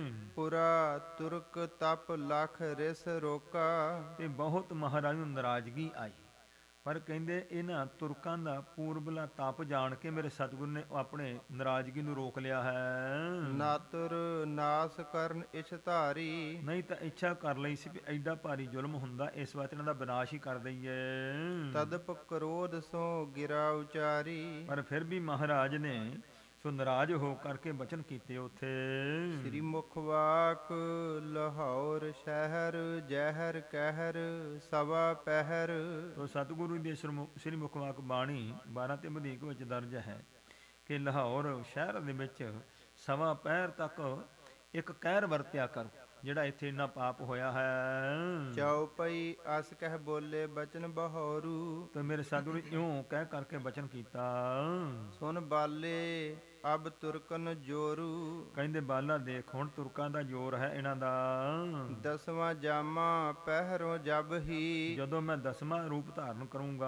ਪੁਰਾ ਤੁਰਕ ਤਪ ਲਖ ਰਿਸ ਰੋਕਾ, ਤੇ ਬਹੁਤ ਮਹਾਰਾਜ ਨੂੰ ਨਾਰਾਜ਼ਗੀ ਆਈ। ਪਰ ਕਹਿੰਦੇ ਇਹਨਾਂ ਤੁਰਕਾਂ ਦਾ ਪੂਰਬਲਾ ਤਪ ਜਾਣ ਕੇ ਮੇਰੇ ਸਤਿਗੁਰੂ ਨੇ ਆਪਣੇ ਨਾਰਾਜ਼ਗੀ ਨੂੰ ਰੋਕ ਲਿਆ ਹੈ। ਨਾਤੁਰ ਨਾਸ ਕਰਨ ਇਛ ਧਾਰੀ, ਨਹੀਂ ਤਾਂ ਇੱਛਾ ਕਰ ਲਈ ਸੀ ਵੀ ਐਡਾ ਭਾਰੀ ਜ਼ੁਲਮ ਹੁੰਦਾ, ਇਸ ਵਾਰ ਇਹਨਾਂ ਦਾ ਵਿਨਾਸ਼ ਹੀ ਕਰ ਦਈਏ। ਤਦਪ ਕ੍ਰੋਧ ਸੋ ਗਿਰਾ ਉਚਾਰੀ, ਪਰ ਫਿਰ ਵੀ ਮਹਾਰਾਜ ਨੇ ਸੋ ਨਾਰਾਜ਼ ਹੋ ਕਰਕੇ ਬਚਨ ਕੀਤੇ ਉੱਥੇ। ਸ੍ਰੀ ਮੁਖਵਾਕ ਲਾਹੌਰ ਸ਼ਹਿਰ, ਜ਼ਹਿਰ ਕਹਿਰ ਸਵਾ ਪਹਿਰ, ਤੋ ਸਤਿਗੁਰੂ ਦੇ ਸ੍ਰੀ ਮੁਖਵਾਕ ਬਾਣੀ 12 ਤੇ ਵਧੀਕ ਵਿੱਚ ਦਰਜ ਹੈ ਕਿ ਲਾਹੌਰ ਸ਼ਹਿਰ ਦੇ ਵਿੱਚ ਸਵਾ ਪਹਿਰ ਤੱਕ ਇੱਕ ਕਹਿਰ ਵਰਤਿਆ ਕਰੋ, ਜਿਹੜਾ ਇੱਥੇ ਇੰਨਾ ਪਾਪ ਹੋਇਆ ਹੈ। ਚਉਪਈ ਅਸ ਕਹਿ ਬੋਲੇ ਬਚਨ ਬਹੌਰੂ, ਤੇ ਮੇਰੇ ਸਤਿਗੁਰੂ ਇਉਂ ਕਹਿ ਕਰਕੇ ਬਚਨ ਕੀਤਾ। ਸੁਨ ਬਾਲੇ ਅਬ ਤੁਰਕਨ ਜੋਰੂ, ਕਹਿੰਦੇ ਬਾਲਾ ਦੇਖ ਹੁਣ ਤੁਰਕਾਂ ਦਾ ਜ਼ੋਰ ਹੈ ਇਹਨਾਂ ਦਾ। ਦਸਵਾਂ ਜਾਮਾ ਪਹਿਰੋਂ ਜਬ ਹੀ, ਜਦੋਂ ਮੈਂ 10ਵਾਂ ਰੂਪ ਧਾਰਨ ਕਰੂੰਗਾ,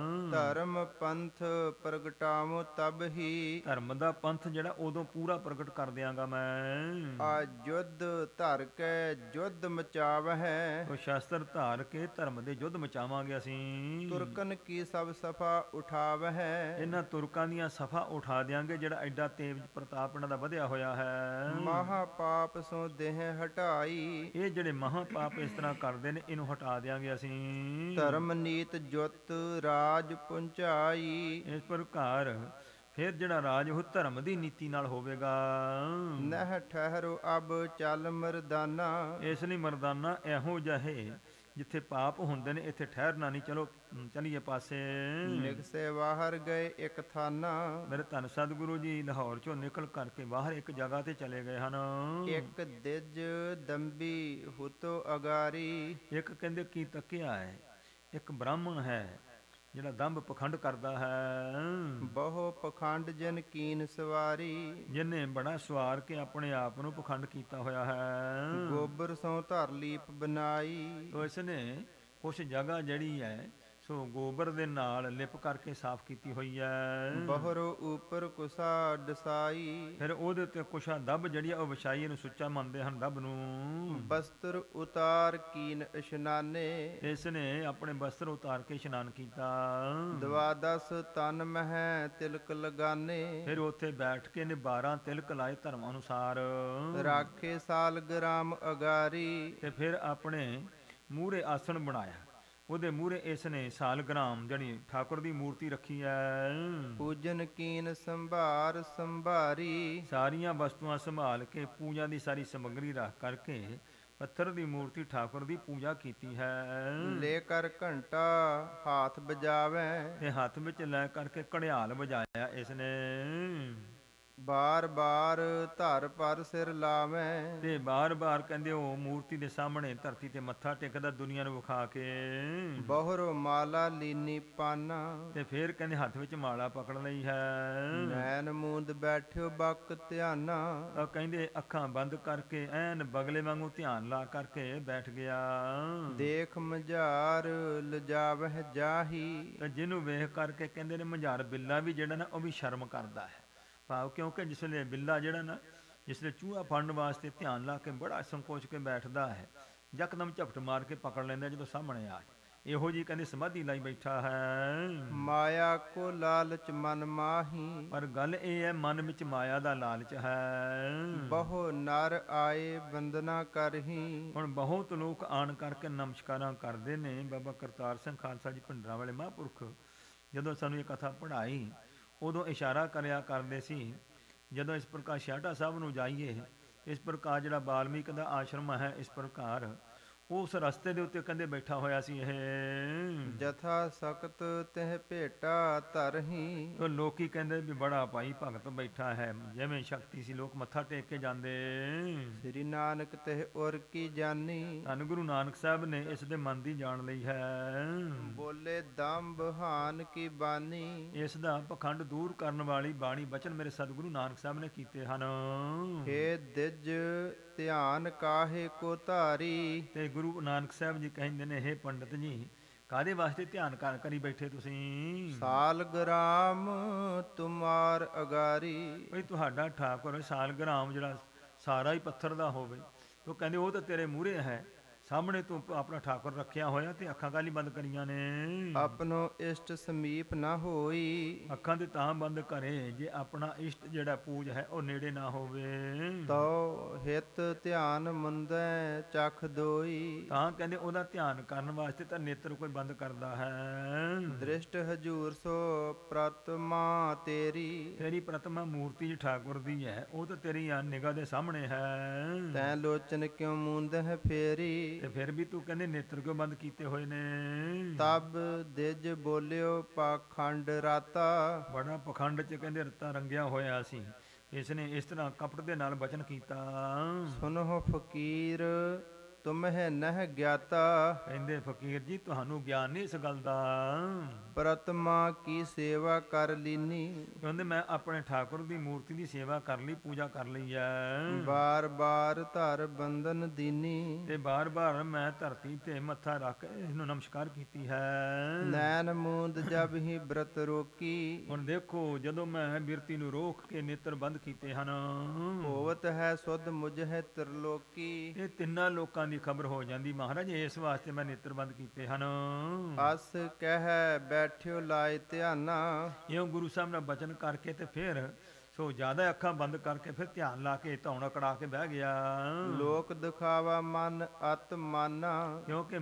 ਧਰਮ ਪੰਥ ਪ੍ਰਗਟਾਵੋ ਤਬ ਹੀ, ਧਰਮ ਦਾ ਪੰਥ ਜਿਹੜਾ ਉਦੋਂ ਪੂਰਾ ਪ੍ਰਗਟ ਕਰ ਦਿਆਂਗਾ ਮੈਂ। ਆ ਜੁੱਧ ਧਰ ਕੇ ਜੁੱਧ ਮਚਾਵਹਿ, ਉਹ ਸ਼ਾਸਤਰ ਧਾਰ ਕੇ ਧਰਮ ਦੇ ਯੁੱਧ ਮਚਾਵਾਂਗੇ ਅਸੀਂ। ਤੁਰਕਨ ਕੀ ਸਭ ਸਫਾ ਉਠਾਵਹਿ, ਇਹਨਾਂ ਤੁਰਕਾਂ ਦੀਆਂ ਸਫਾ ਉਠਾ ਦਿਆਂਗੇ, ਜਿਹੜਾ ਐਡਾ ਤੇਜ ਪ੍ਰਤਾਪ ਇਹਨਾਂ ਦਾ ਵਧਿਆ ਹੋਇਆ ਹੈ। ਮਹਾ ਪਾਪ ਸੋ ਦੇਹ ਹਟਾਈ, ਇਹ ਜਿਹੜੇ ਮਹਾ ਪਾਪ ਇਸ ਤਰ੍ਹਾਂ ਕਰਦੇ ਨੇ, ਇਹਨੂੰ ਹਟਾ ਦਿਆਂਗੇ ਅਸੀਂ। ਧਰਮ ਨੀਤ ਜੁੱਤ ਰਾਜ ਪੁੰਚਾਈ, ਇਸ ਪ੍ਰਕਾਰ ਫਿਰ ਜਿਹੜਾ ਰਾਜ ਉਹ ਧਰਮ ਦੀ ਨੀਤੀ ਨਾਲ ਹੋਵੇਗਾ। ਨਹਿ ਠਹਿਰੋ ਅਬ ਚੱਲ ਮਰਦਾਨਾ, ਇਸ ਲਈ ਮਰਦਾਨਾ ਇਹੋ ਜਿਹੇ ਜਿੱਥੇ ਪਾਪ ਹੁੰਦੇ ਨੇ ਇੱਥੇ ਠਹਿਰਨਾ ਨਹੀਂ, ਚਲੋ ਚਲੀਏ ਪਾਸੇ। ਨਿਕਸੇ ਬਾਹਰ ਗਏ ਇੱਕ ਥਾਨਾ, ਮੇਰੇ ਧੰਨ ਸਤਿਗੁਰੂ ਜੀ ਲਾਹੌਰ ਚੋਂ ਨਿਕਲ ਕਰਕੇ ਬਾਹਰ ਇੱਕ ਜਗ੍ਹਾ ਤੇ ਚਲੇ ਗਏ ਹਨ। ਇੱਕ ਦਿਜ ਦੰਬੀ ਹੁਤੋ ਅਗਾਰੀ, ਇੱਕ ਕਹਿੰਦੇ ਕੀ ਤੱਕਿਆ ਹੈ, ਇੱਕ ਬ੍ਰਾਹਮਣ ਹੈ ਜਿਹੜਾ ਦੰਭ ਪਖੰਡ ਕਰਦਾ ਹੈ। ਬਹੁ ਪਖੰਡ ਜਨ ਕੀਨ ਸਵਾਰੀ, ਜਿਹਨੇ ਬੜਾ ਸਵਾਰ ਕੇ ਆਪਣੇ ਆਪ ਨੂੰ ਪਖੰਡ ਕੀਤਾ ਹੋਇਆ ਹੈ। ਗੋਬਰ ਸੋ ਧਰ ਲੀਪ ਬਨਾਈ, ਤੋ ਇਸ ਨੇ ਕੁਛ ਜਗ੍ਹਾ ਜਿਹੜੀ ਹੈ ਸੋ ਗੋਬਰ ਦੇ ਨਾਲ ਲਿਪ ਕਰਕੇ ਸਾਫ਼ ਕੀਤੀ ਹੋਈ ਹੈ। ਬਹਰੋ ਉਪਰ ਕੁਸਾ ਡਸਾਈ, ਫਿਰ ਉਹਦੇ ਉੱਤੇ ਕੁਛਾ ਦੱਬ ਜਿਹੜੀ ਆ ਉਹ ਵਿਛਾਈ, ਇਹਨੂੰ ਸੁੱਚਾ ਮੰਨਦੇ ਹਨ ਦੱਬ ਨੂੰ। ਬਸਤਰ ਉਤਾਰ ਕੀਨ ਇਸ਼ਨਾਨੇ, ਇਸ ਨੇ ਆਪਣੇ ਬਸਤਰ ਉਤਾਰ ਕੇ ਇਸ਼ਨਾਨ ਕੀਤਾ। ਦਵਾਦਸ ਤਨ ਮਹਿ ਤਿਲਕ ਲਗਾਨੇ, ਫਿਰ ਉੱਥੇ ਬੈਠ ਕੇ ਨੇ 12 ਤਿਲਕ ਲਾਏ ਧਰਮ ਅਨੁਸਾਰ। ਰਾਖੇ ਸਾਲ ਗ੍ਰਾਮ ਅਗਾਰੀ, ਤੇ ਫਿਰ ਆਪਣੇ ਮੂਹਰੇ ਆਸਣ ਬਣਾਇਆ, ਉਹਦੇ ਮੂਹਰੇ ਇਸ ਨੇ ਸਾਲਗ੍ਰਾਮ ਜਿਹੜੀ ਠਾਕੁਰ ਦੀ ਮੂਰਤੀ ਰੱਖੀ ਹੈ। ਪੂਜਨ ਕੀਨ ਸੰਭਾਰ ਸੰਭਾਰੀ, ਸਾਰੀਆਂ ਵਸਤੂਆਂ ਸੰਭਾਲ ਕੇ ਪੂਜਾ ਦੀ ਸਾਰੀ ਸਮੱਗਰੀ ਰੱਖ ਕਰਕੇ ਪੱਥਰ ਦੀ ਮੂਰਤੀ ਠਾਕੁਰ ਦੀ ਪੂਜਾ ਕੀਤੀ ਹੈ। ਲੈ ਕਰ ਘੰਟਾ ਹਾਥ ਬਜਾਵੇ, ਤੇ ਹੱਥ ਵਿੱਚ ਲੈ ਕਰਕੇ ਘੜਿਆਲ ਵਜਾਇਆ ਇਸ ਨੇ। ਬਾਰ ਬਾਰ ਧਰ ਪਰ ਸਿਰ ਲਾਵੇਂ, ਤੇ ਬਾਰ-ਬਾਰ ਕਹਿੰਦੇ ਉਹ ਮੂਰਤੀ ਦੇ ਸਾਹਮਣੇ ਧਰਤੀ ਤੇ ਮੱਥਾ ਟੇਕਦਾ ਦੁਨੀਆ ਨੂੰ ਵਿਖਾ ਕੇ। ਬਹੁਰੋ ਮਾਲਾ ਲੀਨੀ ਪਾਨਾ, ਤੇ ਫਿਰ ਕਹਿੰਦੇ ਹੱਥ ਵਿੱਚ ਮਾਲਾ ਪਕੜ ਲਈ ਹੈ। ਨੈਣ ਮੂੰਦ ਬੈਠਿਓ ਬਕ ਧਿਆਨਾ, ਤਾਂ ਕਹਿੰਦੇ ਅੱਖਾਂ ਬੰਦ ਕਰਕੇ ਐਨ ਬਗਲੇ ਵਾਂਗੂ ਧਿਆਨ ਲਾ ਕਰਕੇ ਬੈਠ ਗਿਆ। ਦੇਖ ਮਝਾਰ ਲਜਾਵਹਿ ਜਾਹੀ, ਤੇ ਜਿਹਨੂੰ ਵੇਖ ਕਰਕੇ ਕਹਿੰਦੇ ਨੇ ਮਝਾਰ ਬਿੱਲਾ ਵੀ ਜਿਹੜਾ ਨਾ ਉਹ ਵੀ ਸ਼ਰਮ ਕਰਦਾ ਹੈ। ਭਾਵ ਕਿਉਂਕਿ ਜਿਸ ਵੇਲੇ ਬਿੱਲਾ ਜਿਹੜਾ ਨਾ ਜਿਸ ਵੇਲੇ ਚੂਹਾ ਫੜਨ ਵਾਸਤੇ ਧਿਆਨ ਲਾ ਕੇ ਬੜਾ ਸੰਕੋਚ ਕੇ ਬੈਠਦਾ ਹੈ, ਯਕਦਮ ਝਪਟ ਮਾਰ ਕੇ ਪਕੜ ਲੈਂਦਾ ਜਦੋਂ ਸਾਹਮਣੇ ਆ ਜਾਏ। ਇਹੋ ਜਿਹੀ ਕਹਿੰਦੇ ਸਮਾਧੀ ਲਾਈ ਬੈਠਾ ਹੈ। ਮਾਇਆ ਕੋ ਲਾਲਚ ਮਨ ਮਾਹੀ, ਪਰ ਗੱਲ ਇਹ ਹੈ ਮਨ ਵਿੱਚ ਮਾਇਆ ਦਾ ਲਾਲਚ ਹੈ। ਬਹੁ ਨਰ ਆਏ ਬੰਦਨਾ ਕਰਹੀ, ਹੁਣ ਬਹੁਤ ਲੋਕ ਆਣ ਕਰਕੇ ਨਮਸਕਾਰਾਂ ਕਰਦੇ ਨੇ। ਬਾਬਾ ਕਰਤਾਰ ਸਿੰਘ ਖਾਲਸਾ ਜੀ ਭਿੰਡਰਾਂ ਵਾਲੇ ਮਹਾਂਪੁਰਖ ਜਦੋਂ ਸਾਨੂੰ ਇਹ ਕਥਾ ਪੜ੍ਹਾਈ ਉਦੋਂ ਇਸ਼ਾਰਾ ਕਰਿਆ ਕਰਦੇ ਸੀ, ਜਦੋਂ ਇਸ ਪ੍ਰਕਾਰ ਛਿਆਟਾ ਸਾਹਿਬ ਨੂੰ ਜਾਈਏ, ਇਸ ਪ੍ਰਕਾਰ ਜਿਹੜਾ ਬਾਲਮੀਕ ਦਾ ਆਸ਼ਰਮ ਹੈ, ਇਸ ਪ੍ਰਕਾਰ ਉਸ ਰਸਤੇ ਦੇ ਉੱਤੇ ਕਹਿੰਦੇ ਬੈਠਾ ਹੋਇਆ ਸੀ ਇਹ। ਜਥਾ ਸਖਤ ਤਿਹ ਭੇਟਾ ਧਰਹੀ, ਤੋ ਲੋਕੀ ਕਹਿੰਦੇ ਵੀ ਬੜਾ ਭਾਈ ਭਗਤ ਬੈਠਾ ਹੈ, ਜਿਵੇਂ ਸ਼ਕਤੀ ਸੀ ਲੋਕ ਮੱਥਾ ਟੇਕ ਕੇ ਜਾਂਦੇ। ਸ੍ਰੀ ਨਾਨਕ ਤਿਹ ਉਰ ਕੀ ਜਾਨੀ, ਧੰਨ ਗੁਰੂ ਨਾਨਕ ਸਾਹਿਬ ਨੇ ਇਸ ਦੇ ਮਨ ਦੀ ਜਾਣ ਲਈ ਹੈ। ਬੋਲੇ ਦੰਭ ਹਾਨ ਕੀ ਬਾਨੀ, ਇਸ ਦਾ ਪਖੰਡ ਦੂਰ ਕਰਨ ਵਾਲੀ ਬਾਣੀ ਬਚਨ ਮੇਰੇ ਸਤਿਗੁਰੂ ਨਾਨਕ ਸਾਹਿਬ ਨੇ ਕੀਤੇ ਹਨ। ਹੇ ਦਿਜ ਧਿਆਨ ਕਾਹੇ ਕੋ ਧਾਰੀ, ਤੇ ਗੁਰੂ ਨਾਨਕ ਸਾਹਿਬ ਜੀ ਕਹਿੰਦੇ ਨੇ, ਹੇ ਪੰਡਤ ਜੀ ਕਾਹਦੇ ਵਾਸਤੇ ਧਿਆਨ ਕਰੀ ਬੈਠੇ ਤੁਸੀਂ? ਸਾਲ ਗ੍ਰਾਮ ਤੁਮਾਰ ਅਗਾਰੀ, ਬਈ ਤੁਹਾਡਾ ਠਾਕੁਰ ਸਾਲਗ੍ਰਾਮ ਜਿਹੜਾ ਸਾਰਾ ਹੀ ਪੱਥਰ ਦਾ ਹੋਵੇ, ਉਹ ਕਹਿੰਦੇ ਉਹ ਤਾਂ ਤੇਰੇ ਮੂਹਰੇ ਹੈ, ਸਾਹਮਣੇ ਤੂੰ ਆਪਣਾ ਠਾਕੁਰ ਰੱਖਿਆ ਹੋਇਆ ਤੇ ਅੱਖਾਂ ਕਾਹਲੀ ਬੰਦ ਕਰੀਆਂ ਨੇ? ਆਪਣੋ ਇਸ਼ਟ ਸਮੀਪ ਨਾ ਹੋਈ, ਅੱਖਾਂ ਤੇ ਤਾਂ ਬੰਦ ਕਰੇ ਜੇ ਆਪਣਾ ਇਸ਼ਟ ਜਿਹੜਾ ਪੂਜ ਹੈ ਉਹ ਨੇੜੇ ਨਾ ਹੋਵੇ। ਤਉ ਹਿਤ ਧਿਆਨ ਮੁੰਦੈ ਚਖ ਦੋਈ, ਤਾਂ ਕਹਿੰਦੇ ਉਹਦਾ ਧਿਆਨ ਕਰਨ ਵਾਸਤੇ ਤਾਂ ਨੇਤਰ ਕੋਈ ਬੰਦ ਕਰਦਾ ਹੈ। ਦ੍ਰਿਸ਼ਟ ਹਜੂਰ ਸੋ ਪ੍ਰਤਮਾ ਤੇਰੀ, ਤੇਰੀ ਪ੍ਰਤਮਾ ਮੂਰਤੀ ਠਾਕੁਰ ਦੀ ਹੈ, ਉਹ ਤਾਂ ਤੇਰੀ ਨਿਗਾਹ ਦੇ ਸਾਹਮਣੇ ਹੈ। ਤੈ ਲੋਚਨ ਕਿਉ ਮੂੰਦਹਿ ਫੇਰੀ, ਤੇ ਫਿਰ ਵੀ ਤੂੰ ਕਹਿੰਦੇ ਨੇਤਰ ਕਿਉਂ ਬੰਦ ਕੀਤੇ ਹੋਏ ਨੇ? ਤਬ ਦਿਜ ਬੋਲਿਓ ਪਾਖੰਡ ਰਾਤਾ, ਬੜਾ ਪਖੰਡ ਚ ਕਹਿੰਦੇ ਰਤਾ ਰੰਗਿਆ ਹੋਇਆ ਸੀ। ਇਸ ਨੇ ਇਸ ਤਰ੍ਹਾਂ ਕਪਟ ਦੇ ਨਾਲ ਬਚਨ ਕੀਤਾ। ਸੁਨਹੁ ਫਕੀਰ ਤੁਮਹਿ ਨਹਿ ਗਿਆਤਾ, ਕਹਿੰਦੇ ਫਕੀਰ ਜੀ ਤੁਹਾਨੂੰ ਗਿਆਨ ਨਹੀਂ ਇਸ ਗੱਲ ਦਾ। ਪ੍ਰਤਮਾ ਕੀ ਸੇਵਾ ਕਰ ਲੀਨੀ, ਕਹਿੰਦੇ ਮੈਂ ਆਪਣੇ ਠਾਕੁਰ ਦੀ ਮੂਰਤੀ ਦੀ ਸੇਵਾ ਕਰ ਲਈ, ਪੂਜਾ ਕਰ ਲਈ ਹੈ। ਬਾਰ ਬਾਰ ਧਰ ਬੰਦਨ ਦੀਨੀ, ਤੇ ਬਾਰ-ਬਾਰ ਮੈਂ ਧਰਤੀ ਤੇ ਮੱਥਾ ਰੱਖ ਇਹਨੂੰ ਨਮਸਕਾਰ ਕੀਤੀ ਹੈ। ਨੈਣ ਮੂੰਦ ਜਬ ਹੀ ਬ੍ਰਤ ਰੋਕੀ, ਹੁਣ ਦੇਖੋ ਜਦੋਂ ਮੈਂ ਬਿਰਤੀ ਨੂੰ ਰੋਕ ਕੇ ਨੇਤਰ ਬੰਦ ਕੀਤੇ ਹਨ, ਹੋਵਤ ਹੈ ਸੁਧ ਮੁਝ ਹੈ ਤ੍ਰਿਲੋਕੀ, ਇਹ ਤਿੰਨਾਂ ਲੋਕਾਂ ਦੀ ਖਬਰ ਹੋ ਜਾਂਦੀ ਮਹਾਰਾਜ, ਇਸ ਵਾਸਤੇ ਮੈਂ ਨੇਤਰ ਬੰਦ ਕੀਤੇ ਹਨ। ਅਸ ਕਹਿ ਬੈਠਿਓ ਲਾਇ ਧਿਆਨਾ, ਇਉਂ ਗੁਰੂ ਸਾਹਿਬ ਨਾਲ ਬਚਨ ਕਰਕੇ ਤੇ ਫਿਰ ਸੋ ਜ਼ਿਆਦਾ ਅੱਖਾਂ ਬੰਦ ਕਰਕੇ ਫਿਰ ਧਿਆਨ ਲਾ ਕੇ ਧੌਣ ਅਕੜਾ ਕੇ ਬਹਿ ਗਿਆ। ਲੋਕ ਦਿਖਾਵਾ ਮਨ ਅਤ ਮਾਨਾ, ਕਿਉਂਕਿ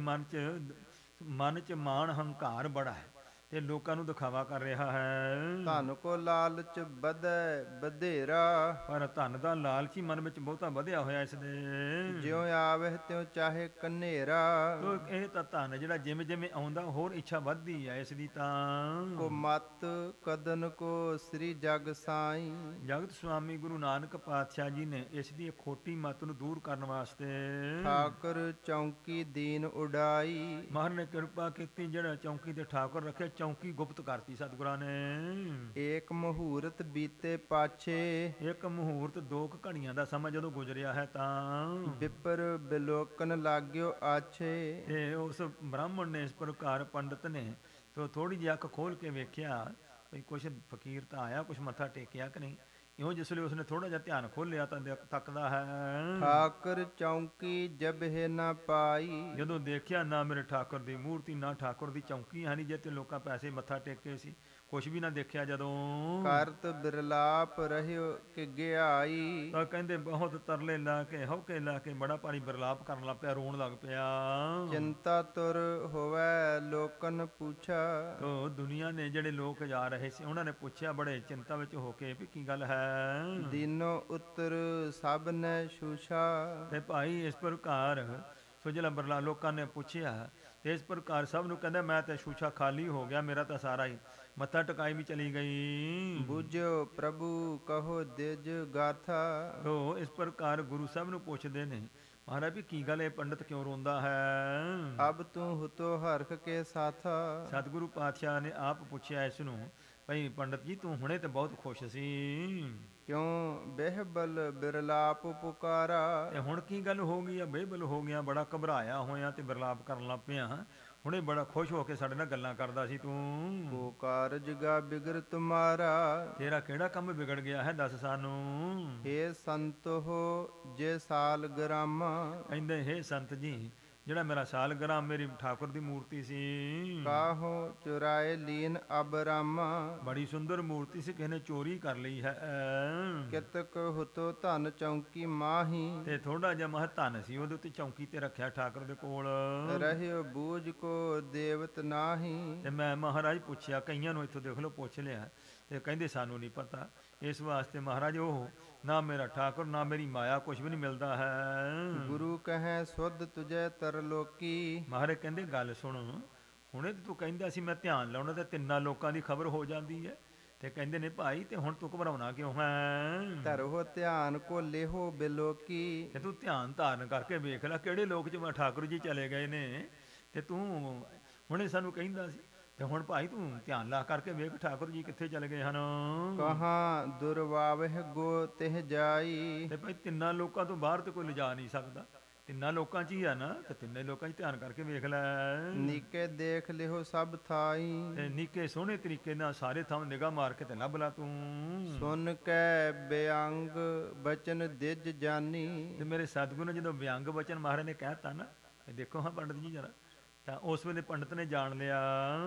ਮਨ ਚ ਮਾਣ ਹੰਕਾਰ ਬੜਾ ਹੈ ਤੇ ਲੋਕਾਂ ਨੂੰ ਦਿਖਾਵਾ ਕਰ ਰਿਹਾ ਹੈ। ਧਨ ਕੋ ਲਾਲਚ ਵਧੈ ਵਧੇਰਾ, ਪਰ ਧਨ ਦਾ ਲਾਲਚੀ ਮਨ ਵਿੱਚ ਬਹੁਤਾ ਵਧਿਆ ਹੋਇਆ ਇਸ ਦੇ। ਜਿਉ ਆਵਹਿ ਤਿਉ ਚਾਹੇ ਕਨੇਰਾ, ਤੋ ਇਹ ਤਾਂ ਧਨ ਜਿਹੜਾ ਜਿਵੇਂ ਜਿਵੇਂ ਆਉਂਦਾ ਹੋਰ ਇੱਛਾ ਵੱਧਦੀ ਹੈ ਇਸ ਦੀ। ਤਾਂ ਕੋ ਮਤ ਕਦਨ ਕੋ ਸ੍ਰੀ ਜਗ ਸਾਈ, ਜਗਤ ਸੁਆਮੀ ਗੁਰੂ ਨਾਨਕ ਪਾਤਸ਼ਾਹ ਜੀ ਨੇ ਇਸ ਦੀ ਖੋਟੀ ਮਤ ਨੂੰ ਦੂਰ ਕਰਨ ਵਾਸਤੇ ਠਾਕੁਰ ਚੌਂਕੀ ਦੀਨ ਉਡਾਈ, ਮਹਾਰਾਜ ਨੇ ਕਿਰਪਾ ਕੀਤੀ, ਜਿਹੜਾ ਚੌਂਕੀ ਤੇ ਠਾਕੁਰ ਰੱਖਿਆ ਚੌਂਕੀ ਗੁਪਤ ਕਰਤੀ ਸਤਿਗੁਰਾਂ ਨੇ। ਏਕ ਮਹੂਰਤ ਬੀਤੇ ਪਾਛੇ, ਇੱਕ ਮਹੂਰਤ 2 ਘੜੀਆਂ ਦਾ ਸਮਾਂ ਜਦੋਂ ਗੁਜ਼ਰਿਆ ਹੈ ਤਾਂ ਵਿਪਰ ਬਿਲੋਕਨ ਲਾਗਿਓ ਆਛੇ, ਤੇ ਉਸ ਬ੍ਰਾਹਮਣ ਨੇ ਇਸ ਪ੍ਰਕਾਰ ਪੰਡਤ ਨੇ ਤੋ ਥੋੜੀ ਜਿਹੀ ਅੱਖ ਖੋਲ ਕੇ ਵੇਖਿਆ ਵੀ ਕੁਛ ਫਕੀਰ ਤਾਂ ਆਇਆ, ਕੁਛ ਮੱਥਾ ਟੇਕਿਆ ਕਿ ਨਹੀਂ। ਇਉਂ ਜਿਸ ਵੇਲੇ ਉਸਨੇ ਥੋੜਾ ਜਿਹਾ ਧਿਆਨ ਖੋਲਿਆ ਤਾਂ ਤੱਕਦਾ ਹੈ ਠਾਕੁਰ ਚੌਂਕੀ ਜਬਹਿ ਨਾ ਪਾਈ, ਜਦੋਂ ਦੇਖਿਆ ਨਾ ਮੇਰੇ ਠਾਕੁਰ ਦੀ ਮੂਰਤੀ ਨਾ ਠਾਕੁਰ ਦੀ ਚੌਂਕੀ ਹੈ ਨਹੀਂ, ਜੇ ਤੇ ਲੋਕਾਂ ਪੈਸੇ ਮੱਥਾ ਟੇਕੇ ਸੀ, ਕੁਛ ਵੀ ਨਾ ਦੇਖਿਆ ਜਦੋਂ। ਕਰਤ ਬਿਰਲਾਪ ਰਹਿਓ ਕਿ ਗਿਆਈ, ਤਾਂ ਕਹਿੰਦੇ ਬਹੁਤ ਤਰਲੇ ਲਾ ਕੇ ਹੌਕੇ ਲਾ ਕੇ ਬੜਾ ਭਾਰੀ ਬਿਰਲਾਪ ਕਰਨ ਲੱਗ ਪਿਆ, ਰੋਣ ਲੱਗ ਪਿਆ। ਚਿੰਤਾ ਤੁਰ ਹੋਵੈ ਲੋਕਨ ਪੁੱਛਾ, ਤੋ ਦੁਨੀਆ ਨੇ ਜਿਹੜੇ ਲੋਕ ਜਾ ਰਹੇ ਸੀ ਉਹਨਾਂ ਨੇ ਪੁੱਛਿਆ ਬੜੇ ਚਿੰਤਾ ਵਿੱਚ ਹੋ ਕੇ ਵੀ ਕੀ ਗੱਲ ਹੈ। ਦੀਨੋ ਉੱਤਰ ਸਭ ਨੇ ਸ਼ੂਸ਼ਾ, ਤੇ ਭਾਈ ਇਸ ਪ੍ਰਕਾਰ ਸੋ ਜਿਹੜਾ ਬਰਲਾ ਲੋਕਾਂ ਨੇ ਪੁੱਛਿਆ ਤੇ ਇਸ ਪ੍ਰਕਾਰ ਸਭ ਨੂੰ ਕਹਿੰਦਾ ਮੈਂ ਤਾਂ ਸ਼ੂਸ਼ਾ ਖਾਲੀ ਹੋ ਗਿਆ, ਮੇਰਾ ਤਾਂ ਸਾਰਾ ਹੀ ਮੱਥਾ ਟਿਕਾਈ ਵੀ ਚਲੀ ਗਈ। ਬੁਝਿਓ ਪ੍ਰਭੂ ਕਹੋ ਦਿਜ ਗਾਥਾ। ਉਹ ਇਸ ਪ੍ਰਕਾਰ ਗੁਰੂ ਸਾਹਿਬ ਨੂੰ ਪੁੱਛਦੇ ਨੇ, ਮਹਾਰਾਜ ਵੀ ਕੀ ਗੱਲ ਇਹ ਪੰਡਤ ਕਿਉਂ ਰੋਂਦਾ ਹੈ? ਅਬ ਤੂੰ ਹੁਤੋ ਹਰਖ ਕੇ ਸਾਥਾ। ਸਤਿਗੁਰੂ ਪਾਤਸ਼ਾਹ ਨੇ ਆਪ ਪੁੱਛਿਆ ਇਸ ਨੂੰ, ਭਈ ਪੰਡਤ ਜੀ ਤੂੰ ਹੁਣੇ ਤੇ ਬਹੁਤ ਖੁਸ਼ ਸੀ, ਕਿਉਂ ਬਿਹਬਲ ਬਿਰਲਾਪ ਪੁਕਾਰਾ। ਤੇ ਹੁਣ ਕੀ ਗੱਲ ਹੋ ਗਈ ਆ? ਬੇਬਲ ਹੋ ਗਿਆ, ਬੜਾ ਘਬਰਾਇਆ ਹੋਇਆ ਤੇ ਬਿਰਲਾਪ ਕਰਨ ਲੱਗ ਪਿਆ। ਹੁਣੇ ਬੜਾ ਖੁਸ਼ ਹੋ ਕੇ ਸਾਡੇ ਨਾਲ ਗੱਲਾਂ ਕਰਦਾ ਸੀ ਤੂੰ। ਕੋ ਕਾਰਜ ਗਾ ਬਿਗਰ ਤੁਮਾਰਾ। ਤੇਰਾ ਕਿਹੜਾ ਕੰਮ ਵਿਗੜ ਗਿਆ ਹੈ, ਦੱਸ ਸਾਨੂੰ। ਹੇ ਸੰਤ ਹੋ ਜੇ ਸਾਲ ਗ੍ਰਾਮਾ। ਕਹਿੰਦੇ ਹੇ ਸੰਤ ਜੀ, ਜਿਹੜਾ ਮੇਰਾ ਸਾਲਗ੍ਰਾਮ ਮੇਰੀ ਠਾਕੁਰ ਦੀ ਮੂਰਤੀ ਸੀ, ਕਾਹੋ ਚੁਰਾਏ ਲੀਨ ਅਬ ਰਾਮਾ। ਬੜੀ ਸੁੰਦਰ ਮੂਰਤੀ ਸੀ, ਕਿਸੇ ਨੇ ਚੋਰੀ ਕਰ ਲਈ ਹੈ। ਕਿਤਕ ਹੁਤੋ ਧਨ ਚੌਂਕੀ ਮਾਹੀ। ਤੇ ਥੋੜਾ ਜਿਹਾ ਮਹ ਧਨ ਸੀ ਉਹਦੇ ਉੱਤੇ ਚੌਂਕੀ ਤੇ ਰੱਖਿਆ ਠਾਕੁਰ ਦੇ ਕੋਲ। ਰਹਿਓ ਬੂਝ ਕੋ ਦੇਵਤ ਨਾਹੀ। ਤੇ ਮੈਂ ਮਹਾਰਾਜ ਪੁੱਛਿਆ, ਕਈਆਂ ਨੂੰ ਇੱਥੋਂ ਦੇਖ ਲਓ ਪੁੱਛ ਲਿਆ, ਤੇ ਕਹਿੰਦੇ ਸਾਨੂੰ ਨਹੀਂ ਪਤਾ। ਇਸ ਵਾਸਤੇ ਮਹਾਰਾਜ ਉਹ ਨਾ ਮੇਰਾ ਠਾਕੁਰ ਨਾ ਮੇਰੀ ਮਾਇਆ ਕੁਝ ਵੀ ਨਹੀਂ ਮਿਲਦਾ ਹੈ। ਗੁਰੂ ਕਹੈ ਸੁਧ ਤੁਜੈ ਤਰਲੋਕੀ। ਮਹਾਰਾਜ ਕਹਿੰਦੇ ਗੱਲ ਸੁਣ, ਹੁਣੇ ਤੇ ਤੂੰ ਕਹਿੰਦਾ ਸੀ ਮੈਂ ਧਿਆਨ ਲਾਉਣਾ ਤੇ ਤਿੰਨਾਂ ਲੋਕਾਂ ਦੀ ਖਬਰ ਹੋ ਜਾਂਦੀ ਹੈ। ਤੇ ਕਹਿੰਦੇ ਨੇ ਭਾਈ ਤੇ ਹੁਣ ਤੂੰ ਘਬਰਾਉਣਾ ਕਿਉਂ ਹੈ? ਧਰੋ ਧਿਆਨ ਕੋ ਲੇਹੋ ਬਿਲੋਕੀ। ਤੇ ਤੂੰ ਧਿਆਨ ਧਾਰਨ ਕਰਕੇ ਵੇਖ ਲੈ ਕਿਹੜੇ ਲੋਕ ਚ ਠਾਕੁਰ ਜੀ ਚਲੇ ਗਏ ਨੇ, ਤੇ ਤੂੰ ਹੁਣੇ ਸਾਨੂੰ ਕਹਿੰਦਾ ਸੀ। ਤੇ ਹੁਣ ਭਾਈ ਤੂੰ ਧਿਆਨ ਲਾ ਕਰਕੇ ਵੇਖ ਠਾਕੁਰ ਜੀ ਕਿੱਥੇ ਚਲੇ ਗਏ ਹਨ। ਕਹਾਂ ਦੁਰਵਾਵਹਿ ਗੋ ਤਿਹ ਜਾਈ। ਤੇ ਭਾਈ ਤਿੰਨਾਂ ਲੋਕਾਂ ਤੋਂ ਬਾਹਰ ਤੇ ਕੋਈ ਲਿਜਾ ਨਹੀਂ ਸਕਦਾ, ਤਿੰਨਾਂ ਲੋਕਾਂ 'ਚ ਹੀ ਆ ਨਾ, ਤੇ ਤਿੰਨੇ ਲੋਕਾਂ 'ਚ ਧਿਆਨ ਕਰਕੇ ਵੇਖ ਲੈ। ਨੀਕੇ ਦੇਖ ਲਿਓ ਸਭ ਥਾਈ। ਤੇ ਨਿੱਕੇ ਸੋਹਣੇ ਤਰੀਕੇ ਨਾਲ ਸਾਰੇ ਥਾਂ ਨਿਗਾਹ ਮਾਰ ਕੇ ਤੇ ਲੱਭ ਲਾ ਤੂੰ। ਸੁਨ ਕੇ ਬਿਅੰਗ ਬਚਨ ਦਿਜ ਜਾਨੀ। ਤੇ ਮੇਰੇ ਸਤਿਗੁਰੂ ਨੇ ਜਦੋਂ ਵਿਅੰਗ ਬਚਨ ਮਹਾਰਾਜ ਨੇ ਕਹਿਤਾ ਨਾ, ਇਹ ਦੇਖੋ ਹਾਂ ਪੰਡਤ ਜੀ ਜਰਾ, ਤਾਂ ਉਸ ਵੇਲੇ ਪੰਡਤ ਨੇ ਜਾਣ ਲਿਆ।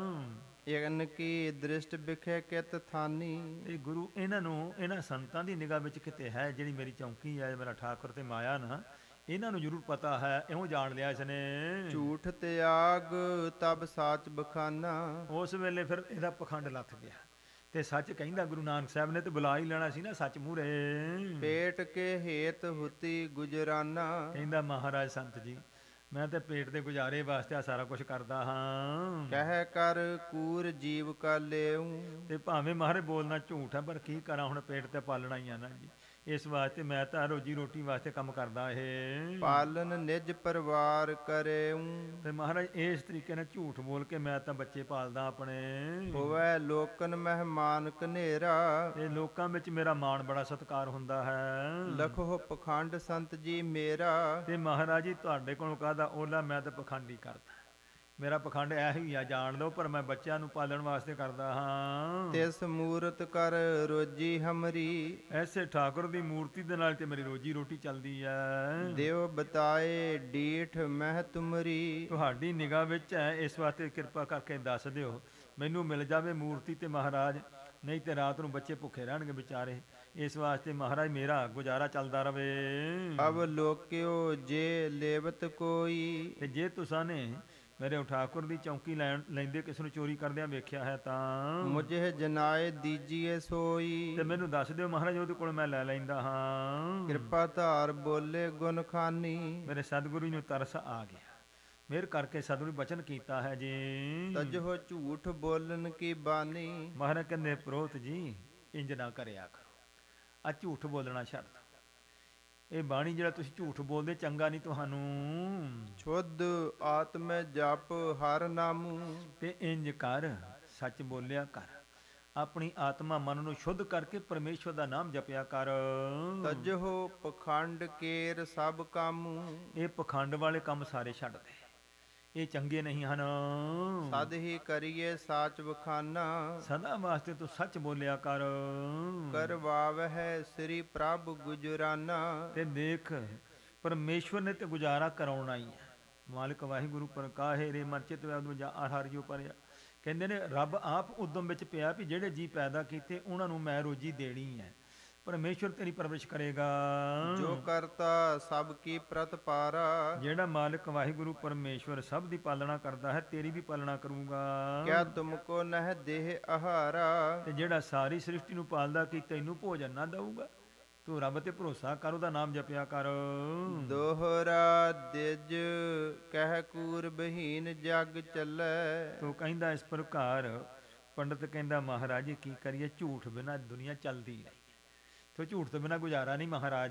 ਇਨ ਕੀ ਦ੍ਰਿਸ਼ਟ ਵਿਖੇ ਕਿਤ ਥਾਨੀ। ਇਹ ਗੁਰੂ ਇਹਨਾਂ ਨੂੰ, ਇਹਨਾਂ ਸੰਤਾਂ ਦੀ ਨਿਗਾਹ ਵਿੱਚ ਕਿਤੇ ਹੈ ਜਿਹੜੀ ਮੇਰੀ ਚੌਂਕੀ ਹੈ, ਮੇਰਾ ਠਾਕੁਰ ਤੇ ਮਾਇਆ ਨਾ, ਇਹਨਾਂ ਨੂੰ ਜ਼ਰੂਰ ਪਤਾ ਹੈ। ਇਉਂ ਜਾਣ ਲਿਆ ਇਸਨੇ। ਝੂਠ ਤਿਆਗ ਤਬ ਸਾਚ ਬਖਾਨਾ। ਉਸ ਵੇਲੇ ਫਿਰ ਇਹਦਾ ਪਖੰਡ ਲੱਥ ਗਿਆ ਤੇ ਸੱਚ ਕਹਿੰਦਾ ਗੁਰੂ ਨਾਨਕ ਸਾਹਿਬ ਨੇ ਤੇ ਬੁਲਾ ਹੀ ਲੈਣਾ ਸੀ ਨਾ ਸੱਚ ਮੂਹਰੇ। ਪੇਟ ਕੇ ਹੇਤ ਹੁਤੀ ਗੁਜਰਾਨਾ। ਕਹਿੰਦਾ ਮਹਾਰਾਜ ਸੰਤ ਜੀ, ਮੈਂ ਤੇ ਪੇਟ ਦੇ ਗੁਜ਼ਾਰੇ ਵਾਸਤੇ ਆ ਸਾਰਾ ਕੁਝ ਕਰਦਾ ਹਾਂ। ਕਹਿ ਕਰ ਕੂਰ ਜੀਵ ਕਾ ਲੇਉ। ਤੇ ਭਾਵੇਂ ਮਹਾਰਾਜ ਬੋਲਣਾ ਝੂਠ ਹੈ, ਪਰ ਕੀ ਕਰਾਂ, ਹੁਣ ਪੇਟ ਤੇ ਪਾਲਣਾ ਹੀ ਆ ਨਾ ਜੀ। ਇਸ ਵਾਸਤੇ ਮੈਂ ਤਾਂ ਰੋਜੀ ਰੋਟੀ ਵਾਸਤੇ ਕੰਮ ਕਰਦਾ ਇਹ। ਪਾਲਨ ਨਿਜ ਪਰਿਵਾਰ ਕਰੇਉ। ਤੇ ਮਹਾਰਾਜ ਇਸ ਤਰੀਕੇ ਨਾਲ ਝੂਠ ਬੋਲ ਕੇ ਮੈਂ ਤਾਂ ਬੱਚੇ ਪਾਲਦਾ ਆਪਣੇ। ਹੋਵੇ ਲੋਕਨ ਮਹਿਮਾਨ ਕਨੇਰਾ। ਤੇ ਲੋਕਾਂ ਵਿੱਚ ਮੇਰਾ ਮਾਣ ਬੜਾ ਸਤਿਕਾਰ ਹੁੰਦਾ ਹੈ। ਲਖੋ ਪਖੰਡ ਸੰਤ ਜੀ ਮੇਰਾ। ਤੇ ਮਹਾਰਾਜ ਜੀ ਤੁਹਾਡੇ ਕੋਲੋਂ ਕਾਹਦਾ ਓਲਾ, ਮੈਂ ਤਾਂ ਪਖੰਡ ਹੀ ਕਰਦਾ। ਮੇਰਾ ਪਖੰਡ ਇਹੋ ਹੀ ਆ, ਜਾਣ ਦਿਓ, ਪਰ ਮੈਂ ਬੱਚਿਆਂ ਨੂੰ ਪਾਲਣ ਵਾਸਤੇ ਕਰਦਾ ਹਾਂ। ਤਿਸ ਮੂਰਤ ਕਰ ਰੋਜੀ ਹਮਰੀ। ਐਸੇ ਠਾਕੁਰ ਦੀ ਮੂਰਤੀ ਦੇ ਨਾਲ ਤੇ ਮੇਰੀ ਰੋਜੀ ਰੋਟੀ ਚੱਲਦੀ ਹੈ। ਦੇਵ ਬਤਾਏ ਡੀਠ ਮਹਿ ਤੁਮਰੀ। ਤੁਹਾਡੀ ਨਿਗਾਹ ਵਿੱਚ ਹੈ, ਇਸ ਵਾਸਤੇ ਕਿਰਪਾ ਕਰਕੇ ਦੱਸ ਦਿਓ ਮੈਨੂੰ ਮਿਲ ਜਾਵੇ ਮੂਰਤੀ ਤੇ ਮਹਾਰਾਜ, ਨਹੀਂ ਤੇ ਰਾਤ ਨੂੰ ਬੱਚੇ ਭੁੱਖੇ ਰਹਿਣਗੇ ਵਿਚਾਰੇ। ਇਸ ਵਾਸਤੇ ਮਹਾਰਾਜ ਮੇਰਾ ਗੁਜ਼ਾਰਾ ਚੱਲਦਾ ਰਵੇ। ਅਬ ਲੋਕਿਓ ਜੇ ਲੇਵਤ ਕੋਈ। ਤੇ ਜੇ ਤੁਸਾਂ ਨੇ ਮੇਰੇ ਠਾਕੁਰ ਦੀ ਚੌਂਕੀ ਲੈਂਦੇ ਕਿਸ ਨੂੰ ਚੋਰੀ ਕਰਦਿਆਂ ਵੇਖਿਆ ਹੈ ਤਾਂ ਮੁਝੇ ਜਨਾਏ ਦੀਜੀਏ ਸੋਈ। ਤੇ ਮੈਨੂੰ ਦੱਸ ਦਿਓ ਮਹਾਰਾਜ, ਉਹਦੇ ਕੋਲ ਮੈਂ ਲੈ ਲੈਂਦਾ ਹਾਂ। ਕਿਰਪਾ ਧਾਰ ਬੋਲੇ ਗੁਣ ਖਾਨੀ। ਮੇਰੇ ਸਤਿਗੁਰੂ ਨੂੰ ਤਰਸ ਆ ਗਿਆ, ਮਿਹਰ ਕਰਕੇ ਸਤਿਗੁਰੂ ਬਚਨ ਕੀਤਾ ਹੈ ਜੀ। ਤਜੋ ਝੂਠ ਬੋਲਣ ਕੀ ਬਾਨੀ। ਮਹਾਰਾਜ ਕਹਿੰਦੇ ਪ੍ਰੋਤ ਜੀ ਇੰਜ ਨਾ ਕਰਿਆ ਕਰੋ, ਆ ਝੂਠ ਬੋਲਣਾ ਛੱਡ ਦਿਓ। ਇਹ ਬਾਣੀ ਜਿਹੜਾ ਤੁਸੀਂ ਝੂਠ ਬੋਲਦੇ ਚੰਗਾ ਨਹੀਂ ਤੁਹਾਨੂੰ। ਸ਼ੁੱਧ ਆਤਮੈ ਜਪ ਹਰ ਨਾਮੂ। ਤੇ ਇੰਜ ਕਰ, ਸੱਚ ਬੋਲਿਆ ਕਰ, ਆਪਣੀ ਆਤਮਾ ਮਨ ਨੂੰ ਸ਼ੁੱਧ ਕਰਕੇ ਪਰਮੇਸ਼ਵਰ ਦਾ ਨਾਮ ਜਪਿਆ ਕਰ। ਤਜੋ ਪਖੰਡ ਕੇਰ ਸਭ ਕਾਮੂ। ਇਹ ਪਖੰਡ ਵਾਲੇ ਕੰਮ ਸਾਰੇ ਛੱਡ ਦੇ, ਇਹ ਚੰਗੇ ਨਹੀਂ ਹਨ। ਸਦ ਹੀ ਕਰੀਏ ਸਾਚ ਵਖਾਨਾ। ਸਦਾ ਵਾਸਤੇ ਤੂੰ ਸੱਚ ਬੋਲਿਆ ਕਰ। ਕਰਵਾਵਹਿ ਸ੍ਰੀ ਪ੍ਰਭ ਗੁਜਰਾਨਾ। ਤੇ ਦੇਖ ਪਰਮੇਸ਼ਵਰ ਨੇ ਤੇ ਗੁਜ਼ਾਰਾ ਕਰਾਉਣਾ ਹੀ ਹੈ। ਮਾਲਕ ਵਾਹਿਗੁਰੂ ਪਰ ਕਾਹੇ ਰੇ ਮਨ ਚਿਤ ਵੈ ਜਾ ਹਰਿ ਜੋ ਪਰਿਆ। ਕਹਿੰਦੇ ਨੇ ਰੱਬ ਆਪ ਉਦਮ ਵਿੱਚ ਪਿਆ ਵੀ ਜਿਹੜੇ ਜੀ ਪੈਦਾ ਕੀਤੇ ਉਹਨਾਂ ਨੂੰ ਮੈਂ ਰੋਜੀ ਦੇਣੀ ਹੈ। ਪਰਮੇਸ਼ਵਰ ਤੇਰੀ ਪਰਵਰਿਸ਼ ਕਰੇਗਾ। ਜੋ ਕਰਤਾ ਸਭ ਕੀ ਪ੍ਰਤਪਾਰਾ। ਜਿਹੜਾ ਮਾਲਕ ਵਾਹਿਗੁਰੂ ਪਰਮੇਸ਼ਵਰ ਸਭ ਦੀ ਪਾਲਣਾ ਕਰਦਾ ਹੈ, ਤੇਰੀ ਵੀ ਪਾਲਣਾ ਕਰੂਗਾ। ਕਿਆ ਤੁਮਕੋ ਨਹਿ ਦੇਹ ਆਹਾਰਾ। ਤੇ ਜਿਹੜਾ ਸਾਰੀ ਸ੍ਰਿਸ਼ਟੀ ਨੂੰ ਪਾਲਦਾ ਕੀ ਤੈਨੂੰ ਭੋਜਨ ਨਾ ਦਊਗਾ? ਤੂੰ ਰੱਬ ਤੇ ਭਰੋਸਾ ਕਰ, ਉਹਦਾ ਨਾਮ ਜਪਿਆ ਕਰ। ਦੋਹਰਾ ਦਿਜ ਕਹਿ ਕੂਰ ਬਹੀਨ ਜਗ ਚੱਲੈ। ਤੂੰ ਕਹਿੰਦਾ ਇਸ ਪ੍ਰਕਾਰ ਪੰਡਤ ਕਹਿੰਦਾ ਮਹਾਰਾਜ ਜੀ ਕੀ ਕਰੀਏ, ਝੂਠ ਬਿਨਾ ਦੁਨੀਆ ਚੱਲਦੀ ਨਹੀਂ, ਤੋ ਝੂਠ ਤੋਂ ਬਿਨਾ ਗੁਜ਼ਾਰਾ ਨਹੀਂ ਮਹਾਰਾਜ।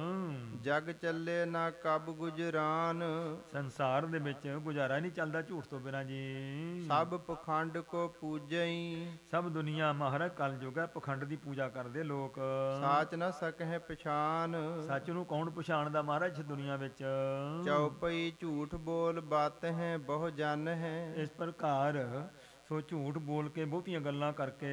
ਜਗ ਚੱਲੇ ਨਾ ਕਬ ਗੁਜਰਾਨ, ਸੰਸਾਰ ਦੇ ਵਿੱਚ ਗੁਜ਼ਾਰਾ ਨਹੀਂ ਚੱਲਦਾ ਝੂਠ ਤੋਂ ਬਿਨਾ ਜੀ। ਸਭ ਪਖੰਡ ਕੋ ਪੂਜਈ, ਸਭ ਦੁਨੀਆ ਮਹਾਰਾਜ ਕਲਯੁਗ ਹੈ, ਪਖੰਡ ਦੀ ਪੂਜਾ ਕਰਦੇ ਲੋਕ। ਸਾਚ ਨਾ ਸਕਹਿ ਪਛਾਨ, ਸੱਚ ਨੂੰ ਕੌਣ ਪਛਾਣਦਾ ਮਹਾਰਾਜ ਇਸ ਦੁਨੀਆ ਵਿੱਚ। ਚਉਪਈ ਝੂਠ ਬੋਲ ਬਾਤ ਹੈ ਬਹੁ ਜਨ ਹੈ, ਇਸ ਪ੍ਰਕਾਰ ਸੋ ਝੂਠ ਬੋਲ ਕੇ ਬਹੁਤੀਆਂ ਗੱਲਾਂ ਕਰਕੇ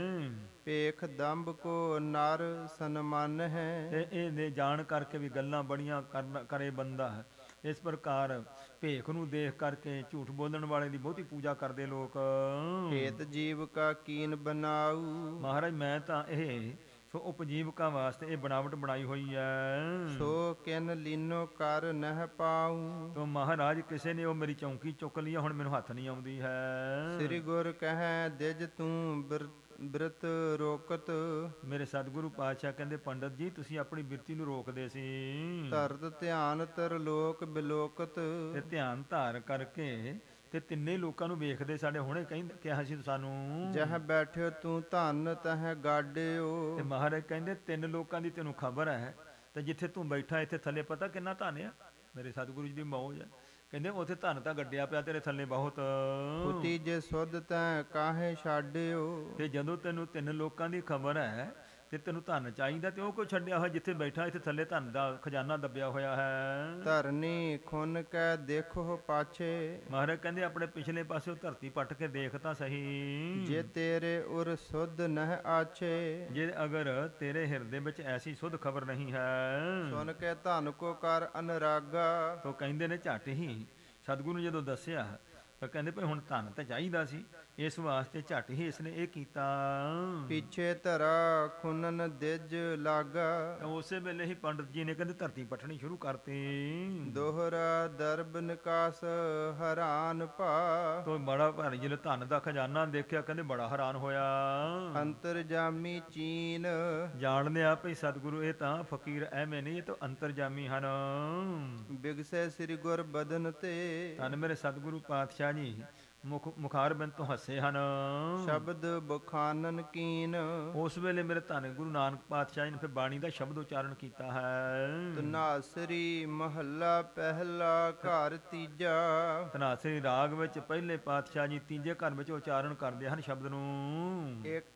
ਭੇਖ ਦੰਭ ਕੋ ਨਰ ਸਨਮਨ ਹੈ, ਤੇ ਇਹਦੇ ਜਾਣ ਕਰਕੇ ਵੀ ਗੱਲਾਂ ਬੜੀਆਂ ਕਰੇ ਬੰਦਾ। ਇਸ ਪ੍ਰਕਾਰ ਭੇਖ ਨੂੰ ਦੇਖ ਕਰਕੇ ਝੂਠ ਬੋਲਣ ਵਾਲੇ ਦੀ ਬਹੁਤੀ ਪੂਜਾ ਕਰਦੇ ਲੋਕ। ਹੇਤ ਜੀਵ ਕਾ ਕੀਨ ਬਨਾਊ, ਮਹਾਰਾਜ ਮੈਂ ਤਾਂ ਇਹ ਸੋ ਉਪਜੀਵਕਾਂ ਵਾਸਤੇ ਇਹ ਬਣਾਵਟ ਬਣਾਈ ਹੋਈ ਹੈ, ਸੋ ਕਿਨ ਲੀਨੋ ਕਰ ਨਹਿ ਪਾਊ, ਤੋ ਮਹਾਰਾਜ ਕਿਸੇ ਨੇ ਉਹ ਮੇਰੀ ਚੌਂਕੀ ਚੁੱਕ ਲਈ, ਹੁਣ ਮੈਨੂੰ ਹੱਥ ਨਹੀਂ ਆਉਂਦੀ ਹੈ। ਸ੍ਰੀ ਗੁਰ ਕਹੈ ਦਿਜ ਤੂੰ ਬਿਰਤ ਰੋਕਤ, ਮੇਰੇ ਸਤਿਗੁਰੂ ਪਾਤਸ਼ਾਹ ਕਹਿੰਦੇ ਪੰਡਤ ਜੀ ਤੁਸੀਂ ਆਪਣੀ ਬਿਰਤੀ ਨੂੰ ਰੋਕਦੇ ਸੀ, ਧਰਤ ਧਿਆਨ ਤਰਲੋਕ ਬਿਲੋਕਤ, ਤੇ ਧਿਆਨ ਧਾਰ ਕਰਕੇ ਤੇ ਤਿੰਨੇ ਲੋਕਾਂ ਨੂੰ ਵੇਖਦੇ। ਸਾਡੇ ਹੁਣੇ ਕਹਿੰਦੇ ਕਿਹਾ ਸੀ ਸਾਨੂੰ, ਜਹ ਬੈਠਿਓ ਤੂੰ ਧਨ ਤਹ ਗਾਡਿਓ, ਤੇ ਮਹਾਰਾਜ ਕਹਿੰਦੇ ਤਿੰਨ ਲੋਕਾਂ ਦੀ ਤੈਨੂੰ ਖਬਰ ਹੈ, ਤੇ ਜਿੱਥੇ ਤੂੰ ਬੈਠਾ ਇੱਥੇ ਥੱਲੇ ਪਤਾ ਕਿੰਨਾ ਧਨ ਆ। ਮੇਰੇ ਸਤਿਗੁਰੂ ਜੀ ਦੀ ਮੌਜ ਹੈ, ਕਹਿੰਦੇ ਉੱਥੇ ਧਨ ਤਾਂ ਗੱਡਿਆ ਪਿਆ ਤੇਰੇ ਥੱਲੇ ਬਹੁਤ। ਹੁਤੀ ਜੇ ਸੁਧ ਤੈ ਕਾਹੇ ਛਾਡਿਓ, ਤੇ ਜਦੋਂ ਤੈਨੂੰ ਤਿੰਨ ਲੋਕਾਂ ਦੀ ਖਬਰ ਹੈ ਤੇ ਤੈਨੂੰ ਧਨ ਚਾਹੀਦਾ, ਤੇ ਉਹ ਕੋਈ ਛੱਡਿਆ ਹੋਇਆ ਜਿੱਥੇ ਬੈਠਾ ਇੱਥੇ ਥੱਲੇ ਧਨ ਦਾ ਖਜ਼ਾਨਾ ਦੱਬਿਆ ਹੋਇਆ ਹੈ। ਧਰਨੀ ਖੁਨ ਕੈ ਦੇਖੋ ਪਾਛੇ, ਮਹਾਰਾਜ ਕਹਿੰਦੇ ਆਪਣੇ ਪਿਛਲੇ ਪਾਸੇ ਧਰਤੀ ਪੱਟ ਕੇ ਦੇਖ ਤਾਂ ਸਹੀ, ਜੇ ਤੇਰੇ ਉਰ ਸੁਧ ਨਹਿ ਆਛੇ, ਜੇ ਅਗਰ ਤੇਰੇ ਹਿਰਦੇ ਵਿੱਚ ਐਸੀ ਸੁਧ ਖਬਰ ਨਹੀਂ ਹੈ। ਸੁਨ ਕੇ ਧਨ ਕੋ ਕਰ ਅਨਰਾਗਾ, ਤੋ ਕਹਿੰਦੇ ਨੇ ਝੱਟ ਹੀ ਸਤਿਗੁਰੂ ਨੇ ਜਦੋਂ ਦੱਸਿਆ ਤਾਂ ਕਹਿੰਦੇ ਭਈ ਹੁਣ ਧਨ ਤਾਂ ਚਾਹੀਦਾ ਸੀ, ਇਸ ਵਾਸਤੇ ਝੱਟ ਹੀ ਇਸਨੇ ਇਹ ਕੀਤਾ। ਪਿੱਛੇ ਧਰਾ ਖੁਨਨ ਦਿਜ ਲਾਗਾ, ਉਸੇ ਵੇਲੇ ਹੀ ਪੰਡਤ ਜੀ ਨੇ ਕਹਿੰਦੇ ਧਰਤੀ ਪੱਟਣੀ ਸ਼ੁਰੂ ਕਰਤੀ। ਦੋਹਰਾ ਦਰਬ ਨਿਕਾਸ ਹੈਰਾਨ ਭਾ, ਤੋ ਬੜਾ ਭਾਰੀ ਜਦੋਂ ਧਨ ਦਾ ਖਜ਼ਾਨਾ ਦੇਖਿਆ ਕਹਿੰਦੇ ਬੜਾ ਹੈਰਾਨ ਹੋਇਆ। ਅੰਤਰਜਾਮੀ ਚੀਨ, ਜਾਣ ਲਿਆ ਭਈ ਸਤਿਗੁਰੂ ਇਹ ਤਾਂ ਫਕੀਰ ਐਵੇਂ ਨਹੀਂ, ਇਹ ਤਾਂ ਅੰਤਰਜਾਮੀ ਹਨ। ਬਿਗਸੈ ਸ੍ਰੀ ਗੁਰ ਬਦਨ ਤੇ, ਧੰਨ ਮੇਰੇ ਸਤਿਗੁਰੂ ਪਾਤਸ਼ਾਹ ਜੀ ਮੁਖਾਰਬਿੰਦ ਤੋਂ ਹੱਸੇ ਹਨ। ਸ਼ਬਦ ਬਖਾਨਨ ਕੀਨ, ਉਸ ਵੇਲੇ ਮੇਰੇ ਧੰਨ ਗੁਰੂ ਨਾਨਕ ਪਾਤਸ਼ਾਹ ਜੀ ਨੇ ਫਿਰ ਬਾਣੀ ਦਾ ਸ਼ਬਦ ਉਚਾਰਨ ਕੀਤਾ ਹੈ। ਧਨਾਸਰੀ ਮਹੱਲਾ ਪਹਿਲਾ ਘਰ ਤੀਜਾ, ਧਨਾਸਰੀ ਰਾਗ ਵਿੱਚ ਪਹਿਲੇ ਪਾਤਸ਼ਾਹ ਜੀ ਤੀਜੇ ਘਰ ਵਿੱਚ ਉਚਾਰਨ ਕਰਦੇ ਹਨ ਸ਼ਬਦ ਨੂੰ। ਇੱਕ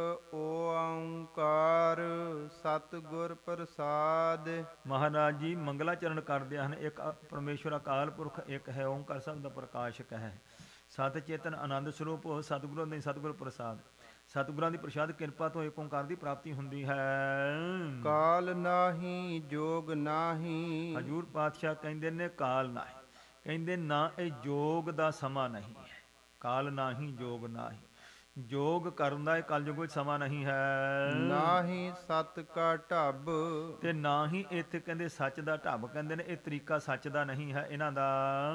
ਓੰਕਾਰ ਸਤਿਗੁਰ ਪ੍ਰਸਾਦ, ਮਹਾਰਾਜ ਜੀ ਮੰਗਲਾ ਚਰਨ ਕਰਦੇ ਹਨ। ਇੱਕ ਪਰਮੇਸ਼ਵਰ ਅਕਾਲ ਪੁਰਖ ਇੱਕ ਹੈ, ਓੰਕਾਰ ਸਭ ਦਾ ਪ੍ਰਕਾਸ਼ਕ ਹੈ, ਸਤ ਚੇਤਨ ਆਨੰਦ ਸਰੂਪ ਸਤਿਗੁਰਾਂ ਦੇ ਸਤਿਗੁਰ ਪ੍ਰਸਾਦ। ਸਤਿਗੁਰਾਂ ਦੀ ਪ੍ਰਸਾਦ ਕਿਰਪਾ ਤੋਂ ਏਕ ਓੰਕਾਰ ਦੀ ਪ੍ਰਾਪਤੀ ਹੁੰਦੀ ਹੈ। ਕਾਲ ਨਾਹੀ ਜੋਗ ਨਾਹੀ, ਹਜੂਰ ਪਾਤਸ਼ਾਹ ਕਹਿੰਦੇ ਨੇ ਕਾਲ ਨਾਹੀ, ਕਹਿੰਦੇ ਨਾ ਇਹ ਜੋਗ ਦਾ ਸਮਾਂ ਨਹੀਂ ਹੈ। ਕਾਲ ਨਾਹੀ ਜੋਗ ਨਾਹੀ, ਜੋਗ ਕਰਨ ਦਾ ਇਹ ਕਲਯੁਗ ਵਿੱਚ ਸਮਾਂ ਨਹੀਂ ਹੈ। ਨਾਹੀ ਸਤ ਕਾ ਢੱਬ, ਤੇ ਨਾ ਹੀ ਇੱਥੇ ਕਹਿੰਦੇ ਸੱਚ ਦਾ ਢੱਬ, ਕਹਿੰਦੇ ਨੇ ਇਹ ਤਰੀਕਾ ਸੱਚ ਦਾ ਨਹੀਂ ਹੈ ਇਹਨਾਂ ਦਾ।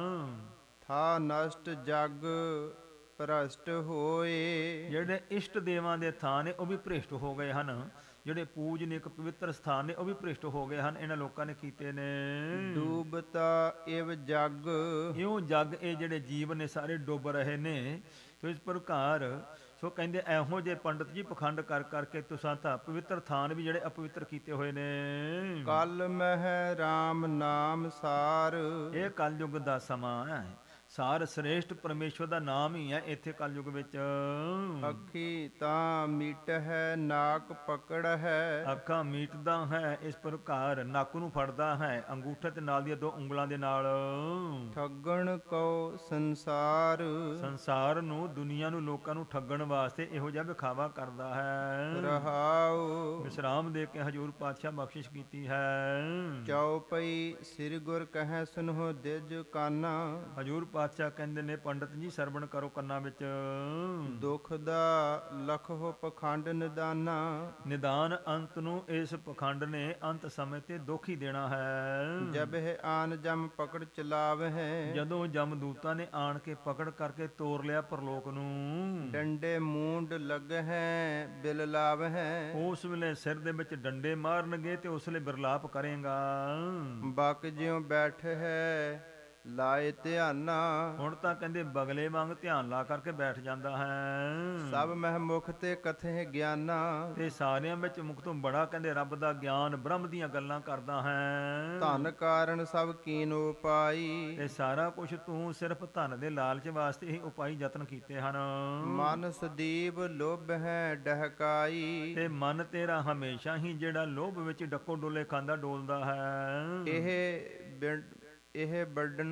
ਥਾ ਨਸ਼ਟ ਜਗ ਭ੍ਰਸ਼ਟ ਹੋਏ, ਜਿਹੜੇ ਇਸ਼ਟ ਦੇਵਾਂ ਦੇ ਥਾਂ ਨੇ ਉਹ ਵੀ ਭ੍ਰਿਸ਼ਟ ਹੋ ਗਏ ਹਨ, ਜਿਹੜੇ ਪੂਜਨਿਕ ਪਵਿੱਤਰ ਸਥਾਨ ਨੇ ਉਹ ਵੀ ਭ੍ਰਿਸ਼ਟ ਹੋ ਗਏ ਹਨ, ਇਹਨਾਂ ਲੋਕਾਂ ਨੇ ਕੀਤੇ ਨੇ। ਡੂਬਤਾ ਇਵ ਜਗ, ਇਉਂ ਜਗ ਇਹ ਜਿਹੜੇ ਜੀਵ ਨੇ ਸਾਰੇ ਡੁੱਬ ਰਹੇ ਨੇ। ਤੋ ਇਸ ਪ੍ਰਕਾਰ ਸੋ ਕਹਿੰਦੇ ਇਹੋ ਜਿਹੇ ਪੰਡਤ ਜੀ ਪਖੰਡ ਕਰ ਕਰਕੇ ਤੁਸਾਂ ਤਾਂ ਪਵਿੱਤਰ ਥਾਨ ਵੀ ਜਿਹੜੇ ਅਪਵਿੱਤਰ ਕੀਤੇ ਹੋਏ ਨੇ। ਕਲ ਮਹਿ ਰਾਮ ਨਾਮ ਸਾਰ, ਇਹ ਕਲਯੁਗ ਦਾ ਸਮਾਂ ਹੈ, ਸਾਰ ਸ੍ਰੇਸ਼ਟ ਪਰਮੇਸ਼ਵਰ ਦਾ ਨਾਮ ਹੀ ਹੈ ਇੱਥੇ ਕਲਯੁਗ ਵਿੱਚ। ਅੱਖੀ ਤਾਂ ਮੀਟ ਹੈ ਨਾਕ ਪਕੜ ਹੈ, ਅੱਖਾਂ ਮੀਟਦਾ ਹੈ, ਇਸ ਪ੍ਰਕਾਰ ਨੱਕ ਨੂੰ ਫੜਦਾ ਹੈ ਅੰਗੂਠੇ ਤੇ ਨਾਲ ਦੀਆਂ ਦੋ ਉਂਗਲਾਂ ਦੇ ਨਾਲ। ਠੱਗਣ ਕਉ ਸੰਸਾਰ, ਸੰਸਾਰ ਨੂੰ ਦੁਨੀਆ ਨੂੰ ਲੋਕਾਂ ਨੂੰ ਠੱਗਣ ਵਾਸਤੇ ਇਹੋ ਜਿਹਾ ਵਿਖਾਵਾ ਕਰਦਾ ਹੈ। ਰਹਾਉ ਵਿਸਰਾਮ ਦੇ ਕੇ ਹਜੂਰ ਪਾਤਸ਼ਾਹ ਬਖਸ਼ਿਸ਼ ਕੀਤੀ ਹੈ। ਚਉਪਈ ਸ੍ਰੀ ਗੁਰ ਕਹੈ ਸੁਨਹੁ ਦਿਜ ਕਾਨਾ, ਹਜੂਰ ਪਾਤਸ਼ਾਹ ਕਹਿੰਦੇ ਨੇ ਪੰਡਤ ਜੀ ਸਰਵਣ ਕਰੋ ਕੰਨਾਂ ਵਿੱਚ। ਦੁਖ ਦਾ ਲਖੋ ਪਖੰਡ ਨਿਦਾਨਾ, ਨਿਦਾਨ ਅੰਤ ਨੂੰ ਇਸ ਪਖੰਡ ਨੇ ਅੰਤ ਸਮੇਂ ਤੇ ਦੁੱਖ ਹੀ ਦੇਣਾ ਹੈ। ਜਬ ਹੈ ਆਨ ਜਮ ਪਕੜ ਚਲਾਵ ਹੈ, ਜਦੋਂ ਜਮਦੂਤਾਂ ਨੇ ਆਣ ਕੇ ਪਕੜ ਕਰਕੇ ਤੋਰ ਲਿਆ ਪਰਲੋਕ ਨੂੰ। ਡੰਡੇ ਮੂੰਡ ਲੱਗ ਹੈ ਬਿਲ ਲਾਵ ਹੈ, ਉਸ ਵੇਲੇ ਸਿਰ ਦੇ ਵਿੱਚ ਡੰਡੇ ਮਾਰਨਗੇ ਤੇ ਉਸ ਵੇਲੇ ਬਿਰਲਾਪ ਕਰੇਗਾ। ਬਕ ਜਿਉ ਬੈਠ ਹੈ ਲਾਏ ਧਿਆਨਾ। ਹੁਣ ਤਾਂ ਕਹਿੰਦੇ ਬਗਲੇ ਵਾਂਗ ਧਿਆਨ ਲਾ ਕਰਕੇ ਬੈਠ ਜਾਂਦਾ ਹੈ। ਸਭ ਮਹਿ ਮੁਖ ਤੇ ਕਥੇ ਗਿਆਨਾ। ਤੇ ਸਾਰਿਆਂ ਵਿੱਚ ਮੁਖ ਤੋਂ ਬੜਾ ਕਹਿੰਦੇ ਰੱਬ ਦਾ ਗਿਆਨ ਬ੍ਰਹਮ ਦੀਆਂ ਗੱਲਾਂ ਕਰਦਾ ਹੈ। ਧਨ ਕਾਰਨ ਸਭ ਕੀਨ ਉਪਾਈ। ਤੇ ਸਾਰਾ ਕੁਝ ਤੂੰ ਸਿਰਫ ਧਨ ਦੇ ਲਾਲਚ ਵਾਸਤੇ ਹੀ ਉਪਾਈ ਯਤਨ ਕੀਤੇ ਹਨ। ਮਨ ਸਦੀਵ ਲੋਭ ਹੈ ਡਹਕਾਈ। ਤੇ ਮਨ ਤੇਰਾ ਹਮੇਸ਼ਾ ਹੀ ਜਿਹੜਾ ਲੋਭ ਵਿੱਚ ਡੱਕੋ ਡੋਲੇ ਖਾਂਦਾ ਡੋਲਦਾ ਹੈ। ਇਹ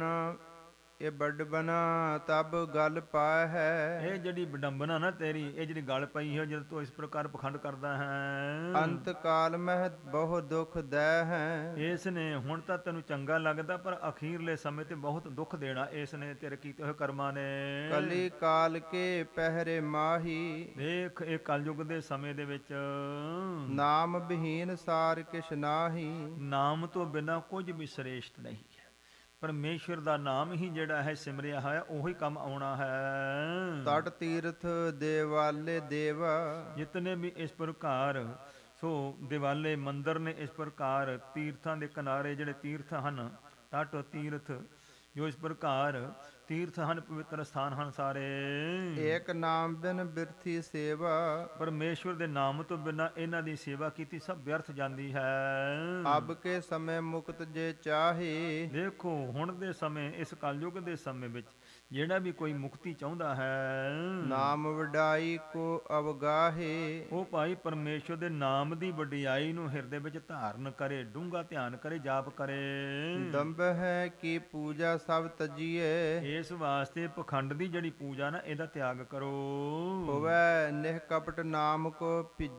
ਵੱਡਬਨਾ ਤਬ ਗੱਲ ਪਾ ਹੈ। ਇਹ ਜਿਹੜੀ ਵਿਡੰਬਨਾ ਨਾ ਤੇਰੀ, ਇਹ ਜਿਹੜੀ ਗੱਲ ਪਈ ਹੈ ਜਦ ਤੂੰ ਇਸ ਪ੍ਰਕਾਰ ਪਖੰਡ ਕਰਦਾ ਹੈ। ਅੰਤ ਕਾਲ ਮਹਿ ਬਹੁ ਦੁਖ ਦੈ ਹੈ। ਇਸ ਨੇ ਹੁਣ ਤਾਂ ਤੈਨੂੰ ਚੰਗਾ ਲੱਗਦਾ, ਪਰ ਅਖੀਰਲੇ ਸਮੇਂ ਤੇ ਬਹੁਤ ਦੁੱਖ ਦੇਣਾ ਇਸ ਨੇ ਤੇਰੇ ਕੀਤੇ ਹੋਏ ਕਰਮਾਂ ਨੇ। ਕਲੀ ਕਾਲ ਕੇ ਪਹਿਰੇ ਮਾਹੀ। ਦੇਖ ਇਹ ਕਲਯੁਗ ਦੇ ਸਮੇਂ ਦੇ ਵਿੱਚ ਨਾਮ ਵਿਹੀਨ ਸਾਰ ਕਿਛ ਨਾਹੀ। ਨਾਮ ਤੋਂ ਬਿਨਾਂ ਕੁਝ ਵੀ ਸ੍ਰੇਸ਼ਟ ਨਹੀਂ ਹੈ। ਪਰਮੇਸ਼ਵਰ ਦਾ ਨਾਮ ਹੀ ਜਿਹੜਾ ਹੈ ਸਿਮਰਿਆ ਹੋਇਆ ਉਹੀ ਕੰਮ ਆਉਣਾ ਹੈ। ਤਟ ਤੀਰਥ ਦੇਵਾਲੇ ਦੇਵਾ। ਜਿਤਨੇ ਵੀ ਇਸ ਪ੍ਰਕਾਰ ਸੋ ਦਿਵਾਲੇ ਮੰਦਰ ਨੇ, ਇਸ ਪ੍ਰਕਾਰ ਤੀਰਥਾਂ ਦੇ ਕਿਨਾਰੇ ਜਿਹੜੇ ਤੀਰਥ ਹਨ, ਤਟ ਤੀਰਥ ਜੋ ਇਸ ਪ੍ਰਕਾਰ ਤੀਰਥ ਹਨ, ਪਵਿੱਤਰ ਸਥਾਨ ਹਨ ਸਾਰੇ। ਏਕ ਨਾਮ ਬਿਨ ਬਿਰਥੀ ਸੇਵਾ। ਪਰਮੇਸ਼ਵਰ ਦੇ ਨਾਮ ਤੋਂ ਬਿਨਾਂ ਇਹਨਾਂ ਦੀ ਸੇਵਾ ਕੀਤੀ ਸਭ ਵਿਅਰਥ ਜਾਂਦੀ ਹੈ। ਅਬ ਕੇ ਸਮੇਂ ਮੁਕਤ ਜੇ ਚਾਹੇ। ਦੇਖੋ ਹੁਣ ਦੇ ਸਮੇਂ, ਇਸ ਕਲਯੁਗ ਦੇ ਸਮੇਂ ਵਿੱਚ ਜਿਹੜਾ ਵੀ ਕੋਈ ਮੁਕਤੀ ਚਾਹੁੰਦਾ ਹੈ, ਨਾਮ ਵਡਾਈ ਕੋ ਅਵਗਾਹੇ। ਉਹ ਭਾਈ ਪਰਮੇਸ਼ਵਰ ਦੇ ਨਾਮ ਦੀ ਵਡਿਆਈ ਨੂੰ ਹਿਰਦੇ ਵਿੱਚ ਧਾਰਨ ਕਰੇ, ਡੂੰਘਾ ਧਿਆਨ ਕਰੇ, ਜਾਪ ਕਰੇ। ਦੰਭ ਹੈ ਕਿ ਪੂਜਾ ਸਭ ਤਜੀਏ। ਇਸ ਵਾਸਤੇ ਪਖੰਡ ਦੀ ਜਿਹੜੀ ਪੂਜਾ ਨਾ, ਇਹਦਾ ਤਿਆਗ ਕਰੋ। ਹੋਵੇ ਨਿਹਕਪਟ ਨਾਮ ਕੋ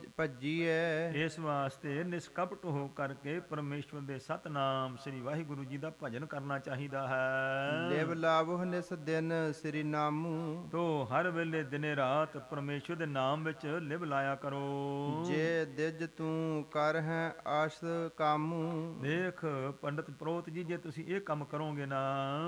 ਭਜੀਏ। ਇਸ ਵਾਸਤੇ ਨਿਸ਼ਕਪਟ ਹੋ ਕਰਕੇ ਪਰਮੇਸ਼ਵਰ ਦੇ ਸਤਨਾਮ ਸ੍ਰੀ ਵਾਹਿਗੁਰੂ ਜੀ ਦਾ ਭਜਨ ਕਰਨਾ ਚਾਹੀਦਾ ਹੈ। ਲਿਵ ਲਾਭੋ ਨਿਸ ਦਿਨ ਸ੍ਰੀ ਨਾਮੂ। ਤੋ ਹਰ ਵੇਲੇ ਦਿਨੇ ਰਾਤ ਪਰਮੇਸ਼ਵਰ ਦੇ ਨਾਮ ਵਿੱਚ ਲਿਵ ਲਾਇਆ ਕਰੋ। ਜੇ ਦਿਜ ਤੂੰ ਕਰ ਹੈ ਆਸ ਕਾਮੂ। ਦੇਖ ਪੰਡਤ ਪ੍ਰੋਤ ਜੀ, ਜੇ ਤੁਸੀਂ ਇਹ ਕੰਮ ਕਰੋਗੇ ਨਾ,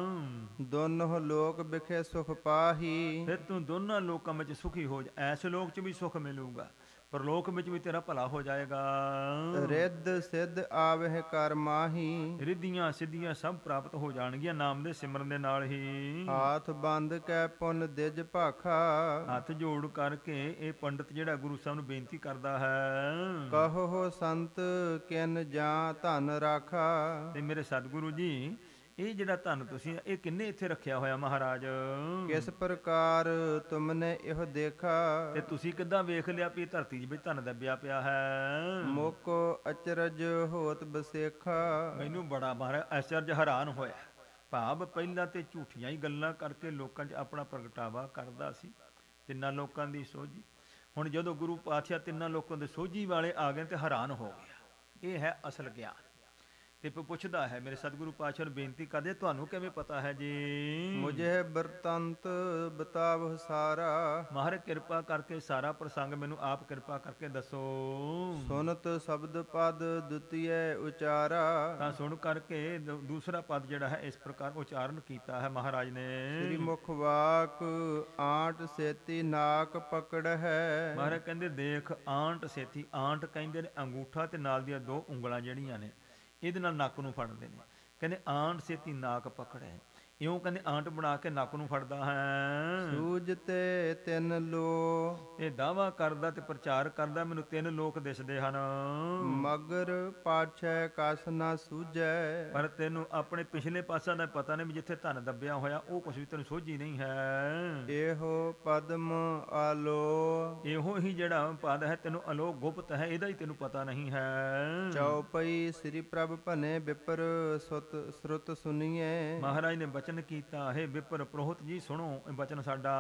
ਦੋਨੋਂ ਲੋਕ ਵਿਖੇ ਸੁਖ ਪਾਹੀ। ਫਿਰ ਤੂੰ ਦੋਨਾਂ ਲੋਕਾਂ ਵਿੱਚ ਸੁਖੀ ਹੋ ਜਾ। ਐਸੇ ਲੋਕ 'ਚ ਵੀ ਸੁਖ ਮਿਲੂਗਾ, ਪਰਲੋਕ ਵਿੱਚ ਵੀ ਤੇਰਾ ਭਲਾ ਹੋ ਜਾਏਗਾ। ਰਿੱਧ ਸਿੱਧ ਆਵਹਿ ਕਰ ਮਾਹੀ। ਰਿੱਧੀਆਂ ਸਿੱਧੀਆਂ ਸਭ ਪ੍ਰਾਪਤ ਹੋ ਜਾਣਗੀਆਂ ਨਾਮ ਦੇ ਸਿਮਰਨ ਦੇ ਨਾਲ ਹੀ। ਹਾਥ ਬੰਦ ਕੈ ਪੁੰਨ ਦਿਜ ਭਾਖਾ। ਹੱਥ ਜੋੜ ਕਰਕੇ ਇਹ ਪੰਡਤ ਜਿਹੜਾ ਗੁਰੂ ਸਾਹਿਬ ਨੂੰ ਬੇਨਤੀ ਕਰਦਾ ਹੈ, ਕਹੋ ਸੰਤ ਕਿਨ ਜਾਂ ਧਨ ਰਾਖਾ। ਤੇ ਮੇਰੇ ਸਤਿਗੁਰੂ ਜੀ, ਇਹ ਜਿਹੜਾ ਧਨ ਤੁਸੀਂ ਇਹ ਕਿੰਨੇ ਇੱਥੇ ਰੱਖਿਆ ਹੋਇਆ ਮਹਾਰਾਜ? ਕਿਸ ਪ੍ਰਕਾਰ ਤੁਮਨੇ ਇਹੋ ਦੇਖਾ। ਤੇ ਤੁਸੀਂ ਕਿੱਦਾਂ ਵੇਖ ਲਿਆ ਵੀ ਧਰਤੀ ਵਿੱਚ ਧਨ ਦੱਬਿਆ ਪਿਆ ਹੈ? ਮੁਕੋ ਅਚਰਜ ਹੋਤ ਬਸੇਖਾ। ਮੈਨੂੰ ਬੜਾ ਮਹਾਰਾਜ ਅਚਰਜ ਹੈਰਾਨ ਹੋਇਆ। ਭਾਵ ਪਹਿਲਾਂ ਤੇ ਝੂਠੀਆਂ ਹੀ ਗੱਲਾਂ ਕਰਕੇ ਲੋਕਾਂ 'ਚ ਆਪਣਾ ਪ੍ਰਗਟਾਵਾ ਕਰਦਾ ਸੀ, ਤਿੰਨਾਂ ਲੋਕਾਂ ਦੀ ਸੋਝੀ। ਹੁਣ ਜਦੋਂ ਗੁਰੂ ਪਾਤਸ਼ਾਹ ਤਿੰਨਾਂ ਲੋਕਾਂ ਦੇ ਸੋਝੀ ਵਾਲੇ ਆ ਗਏ ਤੇ ਹੈਰਾਨ ਹੋ ਗਿਆ। ਇਹ ਹੈ ਅਸਲ ਗਿਆਨ। ਤੇ ਪੁੱਛਦਾ ਹੈ, ਮੇਰੇ ਸਤਿਗੁਰੂ ਪਾਤਸ਼ਾਹ ਨੂੰ ਬੇਨਤੀ ਕਰਦੇ, ਤੁਹਾਨੂੰ ਕਿਵੇਂ ਪਤਾ ਹੈ ਜੀ? ਮੁਝੇ ਬਰਤੰਤ ਬਤਾਵ ਸਾਰਾ। ਮਹਾਰਾਜ ਕਿਰਪਾ ਕਰਕੇ ਸਾਰਾ ਪ੍ਰਸੰਗ ਮੈਨੂੰ ਆਪ ਕਿਰਪਾ ਕਰਕੇ ਦੱਸੋ। ਸੁਨਤ ਸ਼ਬਦ ਪਦ ਦੁਤੀਏ ਉਚਾਰਾ। ਤਾਂ ਸੁਣ ਕਰਕੇ ਦੂਸਰਾ ਪਦ ਜਿਹੜਾ ਹੈ ਇਸ ਪ੍ਰਕਾਰ ਉਚਾਰਨ ਕੀਤਾ ਹੈ ਮਹਾਰਾਜ ਨੇ। ਸ੍ਰੀ ਮੁਖ ਵਾਕ ਆਂਟ ਸੇਤੀ ਨਾਕ ਪਕੜ ਹੈ। ਮਹਾਰਾਜ ਕਹਿੰਦੇ ਦੇਖ, ਆਂਟ ਸੇਤੀ, ਆਂਟ ਕਹਿੰਦੇ ਨੇ ਅੰਗੂਠਾ ਤੇ ਨਾਲ ਦੀਆਂ ਦੋ ਉਂਗਲਾਂ ਜਿਹੜੀਆਂ ਨੇ, ਇਹਦੇ ਨਾਲ ਨੱਕ ਨੂੰ ਫੜਦੇ ਨੇ। ਕਹਿੰਦੇ ਆਂਟ ਸੇਤੀ ਨਾਕ ਪਕੜੈ, ਇਉਂ ਕਹਿੰਦੇ ਆਂਟ ਬਣਾ ਕੇ ਨੱਕ ਨੂੰ ਫੜਦਾ ਹੈ। ਸੂਝ ਤੇ ਤਿੰਨ ਲੋ। ਇਹ ਦਾਵਾ ਕਰਦਾ ਤੇ ਪ੍ਰਚਾਰ ਕਰਦਾ, ਮੈਨੂੰ ਤਿੰਨ ਲੋਕ ਦਿਸਦੇ ਹਨ, ਮਗਰ ਪਾਛੈ ਕਸ ਨਾ ਸੂਝੈ। ਪਰ ਤੈਨੂੰ ਆਪਣੇ ਪਿਛਲੇ ਪਾਸਿਆਂ ਦਾ ਪਤਾ ਨਹੀਂ ਵੀ ਜਿੱਥੇ ਧਨ ਦੱਬਿਆ ਹੋਇਆ ਉਹ ਕੁਛ ਵੀ ਤੈਨੂੰ ਸੋਝੀ ਨਹੀਂ ਹੈ। ਇਹੋ ਪਦਮ ਆਲੋ। ਇਹੋ ਹੀ ਜਿਹੜਾ ਪਦ ਹੈ ਤੈਨੂੰ ਅਲੋਕ ਗੁਪਤ ਹੈ, ਇਹਦਾ ਹੀ ਤੈਨੂੰ ਪਤਾ ਨਹੀਂ ਹੈ। ਚਉਪਈ ਸ੍ਰੀ ਪ੍ਰਭ ਭਨੇ ਵਿਪਰ ਸੁਰਤ ਸੁਨੀਏ। ਮਹਾਰਾਜ ਨੇ ਬਚਨ ਕੀਤਾ, ਹੈ ਵਿਪਰ ਪ੍ਰੋਹਤ ਜੀ ਸੁਣੋ ਇਹ ਬਚਨ ਸਾਡਾ।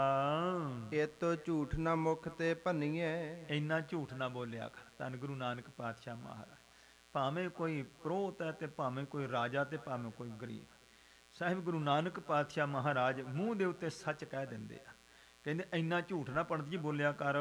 ਇਤੋ ਝੂਠ ਨਾ ਮੁਖ ਤੇ ਭੰਨੀਏ। ਇੰਨਾ ਝੂਠ ਨਾ ਬੋਲਿਆ ਕਰ। ਧੰਨ ਗੁਰੂ ਨਾਨਕ ਪਾਤਸ਼ਾਹ ਮਹਾਰਾਜ, ਭਾਵੇਂ ਕੋਈ ਪ੍ਰੋਹਤ ਹੈ ਤੇ ਭਾਵੇਂ ਕੋਈ ਰਾਜਾ ਤੇ ਭਾਵੇਂ ਕੋਈ ਗਰੀਬ, ਸਾਹਿਬ ਗੁਰੂ ਨਾਨਕ ਪਾਤਸ਼ਾਹ ਮਹਾਰਾਜ ਮੂੰਹ ਦੇ ਉੱਤੇ ਸੱਚ ਕਹਿ ਦਿੰਦੇ ਆ। ਕਹਿੰਦੇ ਇੰਨਾ ਝੂਠ ਨਾ ਪੰਡਤ ਜੀ ਬੋਲਿਆ ਕਰ,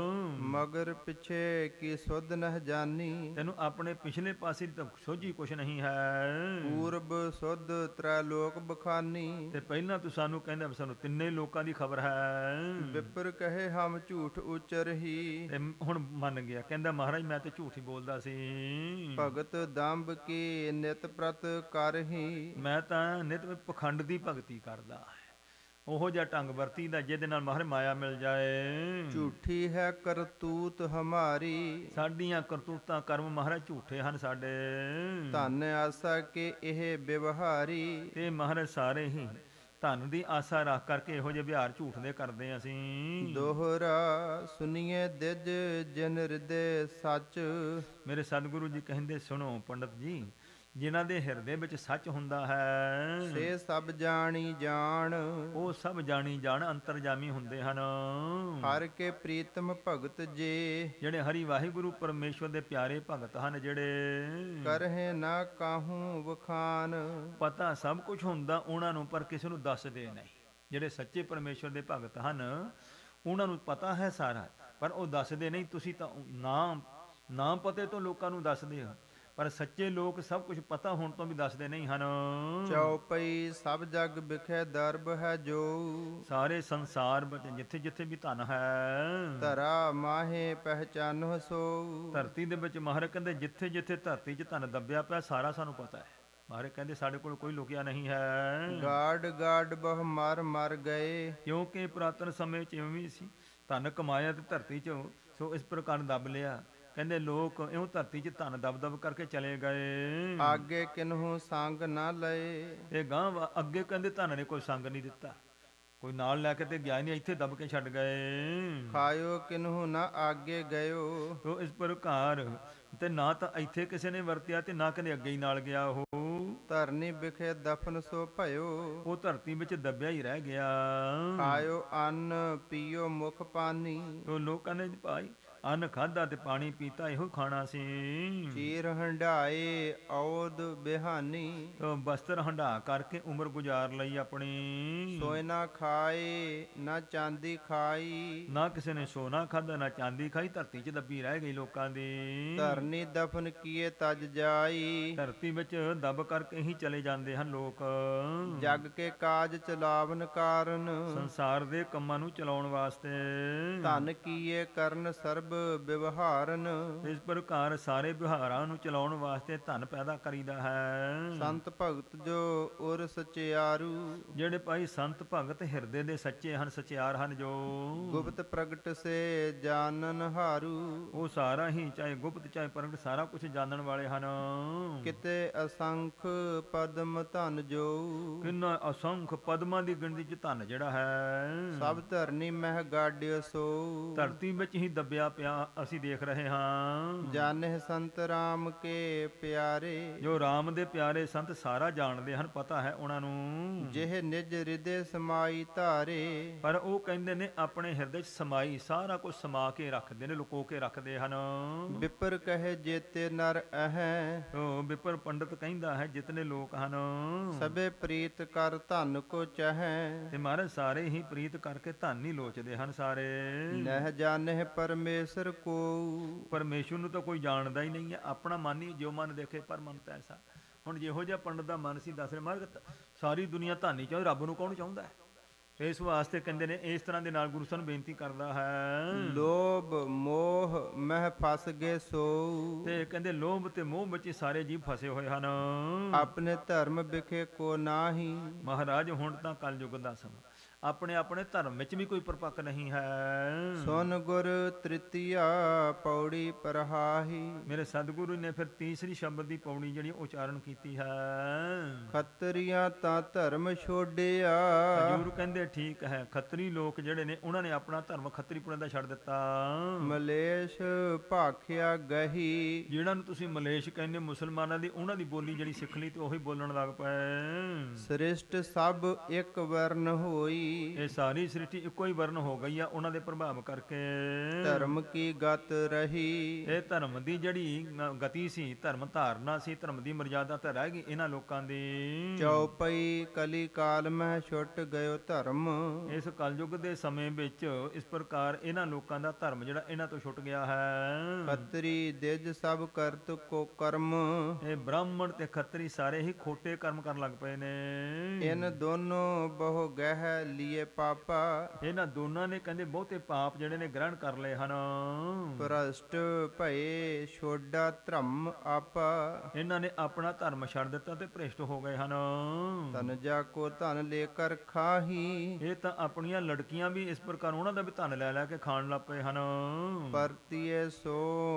ਮਗਰ ਪਿਛੇ ਕੀ ਸੁਧ ਨਹ ਜਾਨੀ, ਤੈਨੂੰ ਆਪਣੇ ਪਿਛਲੇ ਪਾਸੇ ਦੀ ਤਾਂ ਸੋਝੀ ਕੁਛ ਨਹੀਂ ਹੈ। ਪੂਰਬ ਸੁਧ ਤ੍ਰੈ ਲੋਕ ਬਖਾਨੀ, ਤੇ ਪਹਿਲਾਂ ਤੂੰ ਸਾਨੂੰ ਕਹਿੰਦਾ ਵੀ ਸਾਨੂੰ ਤਿੰਨੇ ਲੋਕਾਂ ਦੀ ਖਬਰ ਹੈ। ਵਿਪਰ ਕਹੇ ਹਮ ਝੂਠ ਉਚਰਹੀ, ਤੇ ਹੁਣ ਮੰਨ ਗਿਆ, ਕਹਿੰਦਾ ਮਹਾਰਾਜ ਮੈਂ ਤੇ ਝੂਠ ਹੀ ਬੋਲਦਾ ਸੀ, ਭਗਤ ਦੰਭ ਕੀ ਨਿਤ ਪ੍ਰਤ ਕਰਹੀ, ਮੈਂ ਤਾਂ ਨਿਤ ਪਖੰਡ ਦੀ ਭਗਤੀ ਕਰਦਾ, ਉਹੋ ਜਿਹਾ ਢੰਗ ਵਰਤੀਦਾ ਜਿਹਦੇ ਨਾਲ ਮਹਾਰਾਜ ਮਾਇਆ ਮਿਲ ਜਾਏ। ਝੂਠੀ ਹੈ ਕਰਤੂਤ ਹਮਾਰੀ, ਸਾਡੀਆਂ ਕਰਤੂਤਾਂ ਕਰਮ ਮਹਾਰਾਜ ਝੂਠੇ ਹਨ ਸਾਡੇ, ਧਨ ਆਸਾ ਕੇ ਇਹ ਵਿਵਹਾਰੀ, ਤੇ ਮਹਾਰਾਜ ਸਾਰੇ ਹੀ ਧਨ ਦੀ ਆਸਾ ਰੱਖ ਕਰਕੇ ਇਹੋ ਜਿਹੇ ਵਿਹਾਰ ਝੂਠ ਦੇ ਕਰਦੇ ਅਸੀਂ। ਦੋਹਰਾ ਸੁਨੀਏ ਦਿਜ ਜਿਨ ਹਿਰਦੇ ਸੱਚ, ਮੇਰੇ ਸਤਿਗੁਰੂ ਜੀ ਕਹਿੰਦੇ ਸੁਣੋ ਪੰਡਤ ਜੀ, ਜਿਨ੍ਹਾਂ ਦੇ ਹਿਰਦੇ ਵਿੱਚ ਸੱਚ ਹੁੰਦਾ ਹੈ, ਸੇ ਸਭ ਜਾਣੀ ਜਾਣ, ਉਹ ਸਭ ਜਾਣੀ ਜਾਣ ਅੰਤਰਜਾਮੀ ਹੁੰਦੇ ਹਨ। ਹਰ ਕੇ ਪ੍ਰੀਤਮ ਭਗਤ ਜੇ, ਜਿਹੜੇ ਹਰੀ ਵਾਹਿਗੁਰੂ ਪਰਮੇਸ਼ਵਰ ਦੇ ਪਿਆਰੇ ਭਗਤ ਹਨ, ਜਿਹੜੇ ਕਰਹਿ ਨਾ ਕਾਹੂ ਵਖਾਨ, ਪਤਾ ਸਭ ਕੁਝ ਹੁੰਦਾ ਉਹਨਾਂ ਨੂੰ, ਪਰ ਕਿਸੇ ਨੂੰ ਦੱਸਦੇ ਨਹੀਂ। ਜਿਹੜੇ ਸੱਚੇ ਪਰਮੇਸ਼ਵਰ ਦੇ ਭਗਤ ਹਨ ਉਹਨਾਂ ਨੂੰ ਪਤਾ ਹੈ ਸਾਰਾ, ਪਰ ਉਹ ਦੱਸਦੇ ਨਹੀਂ। ਤੁਸੀਂ ਤਾਂ ਨਾਮ ਪਤੇ ਤੋਂ ਲੋਕਾਂ ਨੂੰ ਦੱਸਦੇ ਹੋ, ਪਰ ਸੱਚੇ ਲੋਕ ਸਭ ਕੁਝ ਪਤਾ ਹੋਣ ਤੋਂ ਵੀ ਦੱਸਦੇ ਨਹੀਂ ਹਨ। ਚਉਪਈ ਸਭ ਜਗ ਬਿਖੇ ਦਰਬ ਹੈ ਜੋ, ਸਾਰੇ ਸੰਸਾਰ ਵਿੱਚ ਜਿੱਥੇ ਜਿੱਥੇ ਵੀ ਧਨ ਹੈ, ਧਰਾ ਮਾਹੇ ਪਹਿਚਾਨੋ ਸੋ, ਧਰਤੀ ਦੇ ਵਿੱਚ ਮਹਾਰਾਜ ਕਹਿੰਦੇ ਜਿੱਥੇ ਜਿੱਥੇ ਧਰਤੀ 'ਚ ਧਨ ਦੱਬਿਆ ਪਿਆ ਸਾਰਾ ਸਾਨੂੰ ਪਤਾ ਹੈ। ਮਹਾਰਾਜ ਕਹਿੰਦੇ ਸਾਡੇ ਕੋਲ ਕੋਈ ਲੁਕਿਆ ਨਹੀਂ ਹੈ। ਗਾਡ ਗਾਡ ਬਹੁ ਮਰ ਗਏ, ਕਿਉਂਕਿ ਪੁਰਾਤਨ ਸਮੇਂ 'ਚ ਇਵੇਂ ਸੀ, ਧਨ ਕਮਾਇਆ ਤੇ ਧਰਤੀ 'ਚ ਸੋ ਇਸ ਪ੍ਰਕਾਰ ਦੱਬ ਲਿਆ। ਕਹਿੰਦੇ ਲੋਕ ਇਉਂ ਧਰਤੀ 'ਚ ਧਨ ਦਬ ਕਰਕੇ ਚਲੇ ਗਏ, ਆਗੇ ਕਿਨਹੂ ਸੰਗ ਨਾ ਲਏ, ਇਹ ਗਾਂ ਅੱਗੇ ਕਹਿੰਦੇ ਧਨ ਨੇ ਕੋਈ ਸੰਗ ਨਹੀਂ ਦਿੱਤਾ, ਕੋਈ ਨਾਲ ਲੈ ਕੇ ਤੇ ਗਿਆ ਨਹੀਂ, ਇੱਥੇ ਦਬ ਕੇ ਛੱਡ ਗਏ। ਖਾਇਓ ਕਿਨਹੂ ਨਾ ਆਗੇ ਗਇਓ, ਤੋ ਇਸ ਪ੍ਰਕਾਰ ਤੇ ਨਾ ਤਾਂ ਇੱਥੇ ਕਿਸੇ ਨੇ ਵਰਤਿਆ ਤੇ ਨਾ ਕਦੇ ਅੱਗੇ ਹੀ ਨਾਲ ਗਿਆ। ਉਹ ਧਰਨੀ ਬਿਖੇ ਦਫਨ ਸੋ ਭਇਓ, ਉਹ ਧਰਤੀ ਵਿੱਚ ਦੱਬਿਆ ਹੀ ਰਹਿ ਗਿਆ। ਖਾਇਓ ਅੰਨ ਪੀਓ ਮੁਖ ਪਾਨੀ, ਤੋ ਲੋਕਾਂ ਨੇ ਭਾਈ ਅੰਨ ਖਾਧਾ ਤੇ ਪਾਣੀ ਪੀਤਾ, ਇਹੋ ਖਾਣਾ ਸੀ। ਚੀਰ ਹੰਡਾਏ ਔਦ ਬਿਹਾਨੀ, ਤੋ ਬਸਤਰ ਹੰਢਾ ਕਰਕੇ ਉਮਰ ਗੁਜ਼ਾਰ ਲਈ ਆਪਣੀ, ਸੋਇ ਨਾ ਖਾਏ ਨਾ ਚਾਂਦੀ ਖਾਈ, ਨਾ ਕਿਸੇ ਨੇ ਸੋਨਾ ਖਾਧਾ ਨਾ ਚਾਂਦੀ ਖਾਈ, ਧਰਤੀ 'ਚ ਦੱਬੀ ਰਹਿ ਗਈ ਲੋਕਾਂ ਦੀ। ਧਰਨੀ ਦਫਨ ਕੀਏ ਤਜ ਜਾਈ, ਧਰਤੀ ਵਿੱਚ ਦੱਬ ਕਰਕੇ ਹੀ ਚਲੇ ਜਾਂਦੇ ਹਨ ਲੋਕ। ਜਗ ਕੇ ਕਾਜ ਚਲਾਵਨ ਕਾਰਨ, ਸੰਸਾਰ ਦੇ ਕੰਮਾਂ ਨੂੰ ਚਲਾਉਣ ਵਾਸਤੇ। ਧਨ ਕੀਏ ਕਰਨ ਸਰਬ ਵਿਵਹਾਰਨ, ਇਸ ਪ੍ਰਕਾਰ ਸਾਰੇ ਵਿਹਾਰਾਂ ਨੂੰ ਚਲਾਉਣ ਵਾਸਤੇ ਧਨ ਪੈਦਾ ਕਰੀਦਾ ਹੈ। ਸੰਤ ਭਗਤ ਜੋ ਉਰ ਸਚਿਆਰੂ, ਜਿਹੜੇ ਭਾਈ ਸੰਤ ਭਗਤ ਹਿਰਦੇ ਦੇ ਸੱਚੇ ਹਨ, ਸਚਿਆਰ ਹਨ, ਜੋ ਗੁਪਤ ਪ੍ਰਗਟ ਸੇ ਜਾਣਨ ਹਾਰੂ, ਉਹ ਸਾਰਾ ਹੀ ਚਾਹੇ ਗੁਪਤ ਚਾਹੇ ਪ੍ਰਗਟ ਸਾਰਾ ਕੁਝ ਜਾਣਨ ਵਾਲੇ ਹਨ। ਕਿਤੇ ਅਸੰਖ ਪਦਮ ਧਨ ਜੋ, ਕਿੰਨਾ ਅਸੰਖ ਪਦਮਾਂ ਦੀ ਗਿਣਤੀ 'ਚ ਧਨ ਜਿਹੜਾ ਹੈ, ਸਭ ਧਰਨੀ ਮਹਿ ਗਾਡਿਓ ਸੋ, ਧਰਤੀ ਵਿੱਚ ਹੀ ਦੱਬਿਆ ਪਿਆ ਅਸੀਂ ਦੇਖ ਰਹੇ ਹਾਂ। ਜਾਣਹਿ ਸੰਤ ਰਾਮ ਕੇ ਪਿਆਰੇ, ਜੋ ਰਾਮ ਦੇ ਪਿਆਰੇ ਸੰਤ ਸਾਰਾ ਜਾਣਦੇ ਹਨ, ਪਤਾ ਹੈ ਉਹਨਾਂ ਨੂੰ। ਜਿਹ ਨਿਜ ਹਿਰਦੇ ਸਮਾਈ ਧਾਰੇ, ਪਰ ਉਹ ਕਹਿੰਦੇ ਨੇ ਆਪਣੇ ਹਿਰਦੇ 'ਚ ਸਮਾਈ ਸਾਰਾ ਕੁਝ ਸਮਾ ਕੇ ਰੱਖਦੇ ਨੇ, ਲੁਕੋ ਕੇ ਰੱਖਦੇ ਹਨ। ਵਿਪਰ ਕਹੇ ਜੇਤੇ ਨਰ ਅਹੈ, ਉਹ ਵਿਪਰ ਪੰਡਤ ਕਹਿੰਦਾ ਹੈ ਜਿਤਨੇ ਲੋਕ ਹਨ ਸਭੇ ਪ੍ਰੀਤ ਕਰ ਧਨ ਕੋ ਚਾਹੈ, ਤੇ ਮਹਾਰਾਜ ਸਾਰੇ ਹੀ ਪ੍ਰੀਤ ਕਰਕੇ ਧਨ ਹੀ ਲੋਚਦੇ ਹਨ ਸਾਰੇ। ਨਹਿ ਜਾਣਹਿ ਪਰਮੇਸ਼ਰ ਕੋ, ਪਰਮੇਸ਼ਵਰ ਨੂੰ ਤਾਂ ਕੋਈ ਜਾਣਦਾ ਹੀ ਨਹੀਂ ਹੈ, ਆਪਣਾ ਮਨ ਹੀ ਜੋ ਮਨ ਦੇਖੇ ਪਰ ਮਨ ਤਾਂ ਐਸਾ। ਹੁਣ ਜਿਹੋ ਜਿਹਾ ਪੰਡਤ ਦਾ ਮਨ ਸੀ ਦੱਸ ਰਹੇ ਮਹਾਰਾਜ, ਸਾਰੀ ਦੁਨੀਆ ਧਨ ਹੀ ਚਾਹੁੰਦੀ, ਰੱਬ ਨੂੰ ਕੌਣ ਚਾਹੁੰਦਾ ਹੈ? ਇਸ ਵਾਸਤੇ ਕਹਿੰਦੇ ਨੇ ਇਸ ਤਰ੍ਹਾਂ ਦੇ ਨਾਲ ਗੁਰੂ ਸਾਹਿਬ ਬੇਨਤੀ ਕਰਦਾ ਹੈ, ਲੋਭ ਮੋਹ ਮਹਿ ਫਸ ਗਏ ਸੋ, ਤੇ ਕਹਿੰਦੇ ਲੋਭ ਤੇ ਮੋਹ ਵਿੱਚ ਸਾਰੇ ਜੀਵ ਫਸੇ ਹੋਏ ਹਨ। ਆਪਣੇ ਧਰਮ ਵਿਖੇ ਕੋ ਨਾਹੀ, ਮਹਾਰਾਜ ਹੁਣ ਤਾਂ ਕਲਯੁਗ ਦਾ ਸਮਾਂ, ਆਪਣੇ ਆਪਣੇ ਧਰਮ ਵਿੱਚ ਵੀ ਕੋਈ ਪਰਪੱਕ ਨਹੀਂ ਹੈ। ਸੁਨ ਗੁਰ ਤ੍ਰਿਤੀਆ ਪੌੜੀ ਪਰਹਾਹੀ, ਮੇਰੇ ਸਤਿਗੁਰੂ ਨੇ ਫਿਰ ਤੀਸਰੀ ਸ਼ਬਦ ਦੀ ਪੌੜੀ ਜਿਹੜੀ ਉਚਾਰਨ ਕੀਤੀ ਹੈ, ਖੱਤਰੀਆਂ ਤਾਂ ਧਰਮ ਛੋੜਿਆ, ਹਜ਼ੂਰ ਕਹਿੰਦੇ ਠੀਕ ਹੈ, ਖੱਤਰੀ ਲੋਕ ਜਿਹੜੇ ਨੇ ਉਹਨਾਂ ਨੇ ਆਪਣਾ ਧਰਮ ਖੱਤਰੀਪੁਣੇ ਦਾ ਛੱਡ ਦਿੱਤਾ। ਮਲੇਸ਼ ਭਾਖਿਆ ਗਹੀ, ਜਿਹਨਾਂ ਨੂੰ ਤੁਸੀਂ ਮਲੇਸ਼ ਕਹਿੰਦੇ ਮੁਸਲਮਾਨਾਂ ਦੀ, ਉਹਨਾਂ ਦੀ ਬੋਲੀ ਜਿਹੜੀ ਸਿੱਖ ਲਈ ਤੇ ਉਹੀ ਬੋਲਣ ਲੱਗ ਪਏ। ਸ੍ਰਿਸ਼ਟ ਸਭ ਇੱਕ ਵਰਨ ਹੋਈ, ਇਹ ਸਾਰੀ ਸ੍ਰਿਸ਼ਟੀ ਇੱਕੋ ਹੀ ਵਰਨ ਹੋ ਗਈ ਆ ਉਹਨਾਂ ਦੇ ਪ੍ਰਭਾਵ ਕਰਕੇ। ਧਰਮ ਕੀ ਗਤ ਰਹੀ। ਇਹ ਧਰਮ ਦੀ ਜਿਹੜੀ ਗਤੀ ਸੀ, ਧਰਮ ਧਾਰਨਾ ਸੀ, ਧਰਮ ਦੀ ਮਰਜ਼ਾਦਾ ਤਾਂ ਰਹਿ ਗਈ ਇਹਨਾਂ ਲੋਕਾਂ ਦੀ। ਚਉਪਈ ਕਲੀ ਕਾਲ ਮਹਿ ਛੁੱਟ ਗਇਓ ਧਰਮ। ਇਸ ਕਲਯੁਗ ਦੇ ਸਮੇਂ ਵਿੱਚ ਇਸ ਪ੍ਰਕਾਰ ਇਹਨਾਂ ਲੋਕਾਂ ਦਾ ਧਰਮ ਜਿਹੜਾ ਇਹਨਾਂ ਤੋਂ ਛੁੱਟ ਗਿਆ ਹੈ। ਖੱਤਰੀ ਦਿਜ ਸਭ ਕਰਤ ਕੋ ਕਰਮ। ਇਹ ਬ੍ਰਾਹਮਣ ਤੇ ਖੱਤਰੀ ਸਾਰੇ ਹੀ ਖੋਟੇ ਕਰਮ ਕਰਨ ਲੱਗ ਪਏ ਨੇ। ਇਨ ਦੋਨੋਂ ਬਹੁ ਗਹਿ ਲੀਏ ਪਾਪਾ। ਇਹਨਾਂ ਦੋਨਾਂ ਨੇ ਕਹਿੰਦੇ ਬਹੁਤੇ ਪਾਪ ਜਿਹੜੇ ਨੇ ਗ੍ਰਹਿਣ ਕਰ ਲਏ ਹਨ। ਭ੍ਰਸ਼ਟ ਭਏ ਛੋਡਾ ਧਰਮ ਆਪਾ। ਇਹਨਾਂ ਨੇ ਆਪਣਾ ਧਰਮ ਛੱਡ ਦਿੱਤਾ ਤੇ ਭ੍ਰਿਸ਼ਟ ਹੋ ਗਏ ਹਨ। ਧਨ ਜਾ ਕੋ ਧਨ ਲੈ ਕਰ ਖਾਹੀ। ਇਹ ਤਾਂ ਆਪਣੀਆਂ ਲੜਕੀਆਂ ਵੀ ਇਸ ਪ੍ਰਕਾਰ ਉਹਨਾਂ ਦਾ ਵੀ ਧਨ ਲੈ ਲੈ ਕੇ ਖਾਣ ਲੱਗ ਪਏ ਹਨ। ਪਰਤੀਏ ਸੋ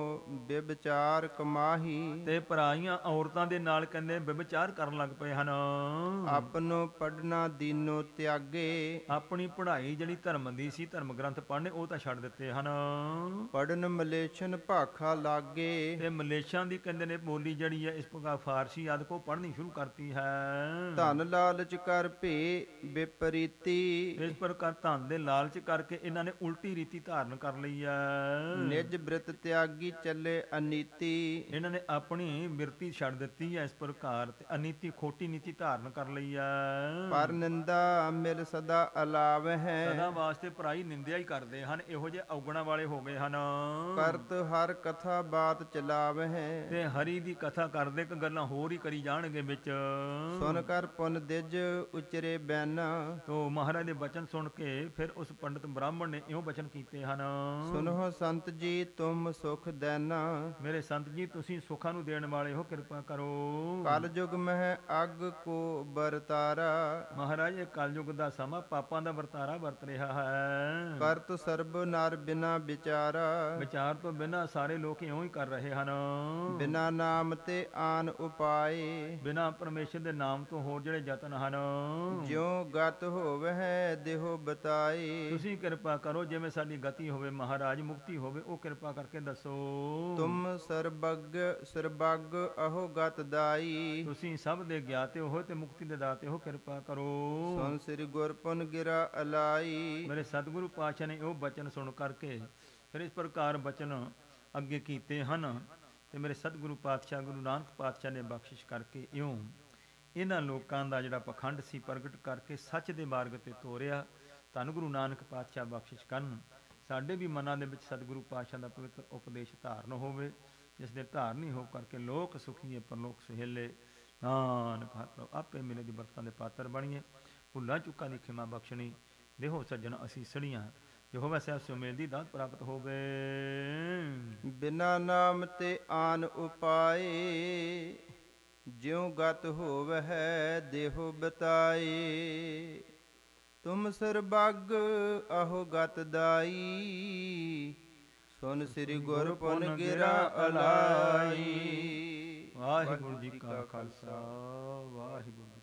ਬਿਵਚਾਰ ਕਮਾਹੀ। ਤੇ ਪਰਾਈਆਂ ਔਰਤਾਂ ਦੇ ਨਾਲ ਕਹਿੰਦੇ ਵਿਵਚਾਰ ਕਰਨ ਲੱਗ ਪਏ ਹਨ। ਆਪਨੋ ਪੜਨਾ ਦੀਨੋ ਤਿਆਗੇ। ਆਪਣੀ ਪੜ੍ਹਾਈ ਜਿਹੜੀ ਧਰਮ ਦੀ ਸੀ, ਧਰਮ ਗ੍ਰੰਥ ਪੜ੍ਹਨੇ, ਉਹ ਤਾਂ ਛੱਡ ਦਿੱਤੇ ਹਨ। ਪੜਨ ਮਲੇਛਨ ਭਾਖਾ ਲਾਗੇ। ਤੇ ਮਲੇਸ਼ਾਂ ਦੀ ਕਹਿੰਦੇ ਨੇ ਬੋਲੀ ਜਿਹੜੀ ਹੈ ਇਸ ਪ੍ਰਕਾਰ ਫਾਰਸੀ ਆਦਿ ਕੋ ਪੜ੍ਹਨੀ ਸ਼ੁਰੂ ਕਰਤੀ ਹੈ। ਧਨ ਲਾਲਚ ਕਰ ਭੇ ਵਿਪਰੀਤੀ। ਇਸ ਪ੍ਰਕਾਰ ਧਨ ਦੇ ਲਾਲਚ ਕਰਕੇ ਇਹਨਾਂ ਨੇ ਉਲਟੀ ਰੀਤੀ ਧਾਰਨ ਕਰ ਲਈ ਹੈ। ਨਿਜ ਬ੍ਰਿਤ ਤਿਆਗੀ ਚੱਲੇ ਅਨੀਤੀ। ਇਹਨਾਂ ਨੇ ਆਪਣੀ ਬਿਰਤੀ ਛੱਡ ਦਿੱਤੀ ਹੈ ਇਸ ਪ੍ਰਕਾਰ, ਤੇ ਅਨੀਤੀ ਖੋਟੀ ਨੀਤੀ ਧਾਰਨ ਕਰ ਲਈ ਹੈ। ਪਰ ਨਿੰਦਾ ਮਿਲ ਸਦਾ ਅਲਾਵ ਹੈ। ਸਦਾ ਵਾਸਤੇ ਪਰਾਈ ਨਿੰਦਿਆ ਹੀ ਕਰਦੇ ਹਨ। ਇਹੋ ਜਿਹੇ ਔਗਣਾ ਵਾਲੇ ਹੋ ਗਏ ਹਨ। ਕਰਤ ਹਰ ਕਥਾ ਬਾਤ ਚਲਾਵ ਹੈ। ਤੇ ਹਰੀ ਦੀ ਕਥਾ ਕਰਦੇ ਕਿ ਗੱਲਾਂ ਹੋਰ ਹੀ ਕਰੀ ਜਾਣਗੇ ਵਿੱਚ। ਸੁਨ ਕਰ ਪੁਨ ਦਿਜ ਉਚਰੇ ਬੈਨਾ। ਤੋ ਮਹਾਰਾਜ ਦੇ ਬਚਨ ਸੁਣ ਕੇ ਫਿਰ ਉਸ ਪੰਡਤ ਬ੍ਰਾਹਮਣ ਨੇ ਇਉਂ ਬਚਨ ਕੀਤੇ ਹਨ। ਸੁਨੋ ਸੰਤ ਜੀ ਤੁਮ ਸੁਖ ਦੇਨਾ। ਮੇਰੇ ਸੰਤ ਜੀ ਤੁਸੀਂ ਸੁੱਖਾਂ ਨੂੰ ਦੇਣ ਵਾਲੇ ਹੋ, ਕਿਰਪਾ ਕਰੋ। ਕਲ ਯੁਗ ਮਹਿ ਅਗ ਕੋ ਵਰਤਾਰਾ। ਮਹਾਰਾਜ ਇਹ ਕਲਯੁਗ ਦਾ ਸਮਾਂ ਪਾਪਾਂ ਦਾ ਵਰਤਾਰਾ ਵਰਤ ਰਿਹਾ ਹੈ। ਕਰਤ ਸਰਬ ਨਰ ਬਿਨਾ ਵਿਚਾਰਾ। ਵਿਚਾਰ ਤੋਂ ਬਿਨਾਂ ਸਾਰੇ ਲੋਕ ਇਉਂ ਹੀ ਕਰ ਰਹੇ ਹਨ। ਬਿਨਾ ਨਾਮ ਤੇ ਆਨ ਉਪਾਏ। ਬਿਨਾਂ ਪਰਮੇਸ਼ਰ ਦੇ ਨਾਮ ਤੋਂ ਹੋਰ ਜਿਹੜੇ ਯਤਨ ਹਨ। ਜਿਉ ਗਤ ਹੋਵੈ ਦੇਹੋ ਬਤਾਏ। ਤੁਸੀਂ ਕਿਰਪਾ ਕਰੋ, ਜਿਵੇਂ ਸਾਡੀ ਗਤੀ ਹੋਵੇ ਮਹਾਰਾਜ, ਮੁਕਤੀ ਹੋਵੇ, ਉਹ ਕਿਰਪਾ ਕਰਕੇ ਦੱਸੋ। ਤੁਮ ਸਰਬੱਗ ਅਹੋ ਗਤ ਦਾਈ। ਤੁਸੀਂ ਸਭ ਦੇ ਗਿਆਤੇ ਹੋ ਤੇ ਮੁਕਤੀ ਦੇ ਦਾਤੇ ਹੋ, ਕਿਰਪਾ ਕਰੋ। ਸੁਨ ਸ੍ਰੀ ਗੁਰ ਪੁਨ ਗਿਰਾ ਅਲਾਈ। ਮੇਰੇ ਸਤਿਗੁਰੂ ਪਾਤਸ਼ਾਹ ਨੇ ਉਹ ਬਚਨ ਸੁਣ ਕਰਕੇ ਫਿਰ ਇਸ ਪ੍ਰਕਾਰ ਬਚਨ ਅੱਗੇ ਕੀਤੇ ਹਨ। ਤੇ ਮੇਰੇ ਸਤਿਗੁਰੂ ਪਾਤਸ਼ਾਹ ਗੁਰੂ ਨਾਨਕ ਪਾਤਸ਼ਾਹ ਨੇ ਬਖਸ਼ਿਸ਼ ਕਰਕੇ ਇਉਂ ਇਹਨਾਂ ਲੋਕਾਂ ਦਾ ਜਿਹੜਾ ਪਖੰਡ ਸੀ ਪ੍ਰਗਟ ਕਰਕੇ ਸੱਚ ਦੇ ਮਾਰਗ ਤੇ ਤੋਰਿਆ। ਧੰਨ ਗੁਰੂ ਨਾਨਕ ਪਾਤਸ਼ਾਹ ਬਖਸ਼ਿਸ਼ ਕਰਨ। ਸਾਡੇ ਵੀ ਮਨਾਂ ਦੇ ਵਿੱਚ ਸਤਿਗੁਰੂ ਪਾਤਸ਼ਾਹ ਦਾ ਪਵਿੱਤਰ ਉਪਦੇਸ਼ ਧਾਰਨ ਹੋਵੇ, ਜਿਸ ਦੇ ਧਾਰਨੀ ਹੋ ਕਰਕੇ ਲੋਕ ਸੁਖੀਏ ਪਰਲੋਕ ਸੁਹੇਲੇ। ਨਾਨਕ ਹਰਿ ਆਪੇ ਮਿਲੇ ਦੀ ਬਰਤਾਂ ਦੇ ਪਾਤਰ ਬਣੀਏ। ਭੁੱਲਾਂ ਚੁੱਕਾਂ ਦੀ ਖਿਮਾ ਬਖਸ਼ਣੀ ਦੇਹੋ ਸੱਜਣ ਅਸੀਂ ਸੜੀਆਂ। ਯਹੋਵਾ ਸਾਹਿਬ ਸੇ ਉਮੀਦ ਦੀ ਦਾਤ ਪ੍ਰਾਪਤ ਹੋਵੇ। ਬਿਨਾ ਨਾਮ ਤੇ ਆਨ ਉਪਾਏ। ਜਿਉ ਗਤ ਹੋਵੈ ਦੇਹੋ ਬਤਾਏ। ਤੁਮ ਸਰਬੱਗ ਅਹੋ ਗਤ ਦਾਈ। ਸੁਨ ਸ੍ਰੀ ਗੁਰ ਪੁਨ ਗਿਰਾ ਅਲਾਈ। ਵਾਹਿਗੁਰੂ ਜੀ ਕਾ ਖਾਲਸਾ, ਵਾਹਿਗੁਰੂ ਜੀ।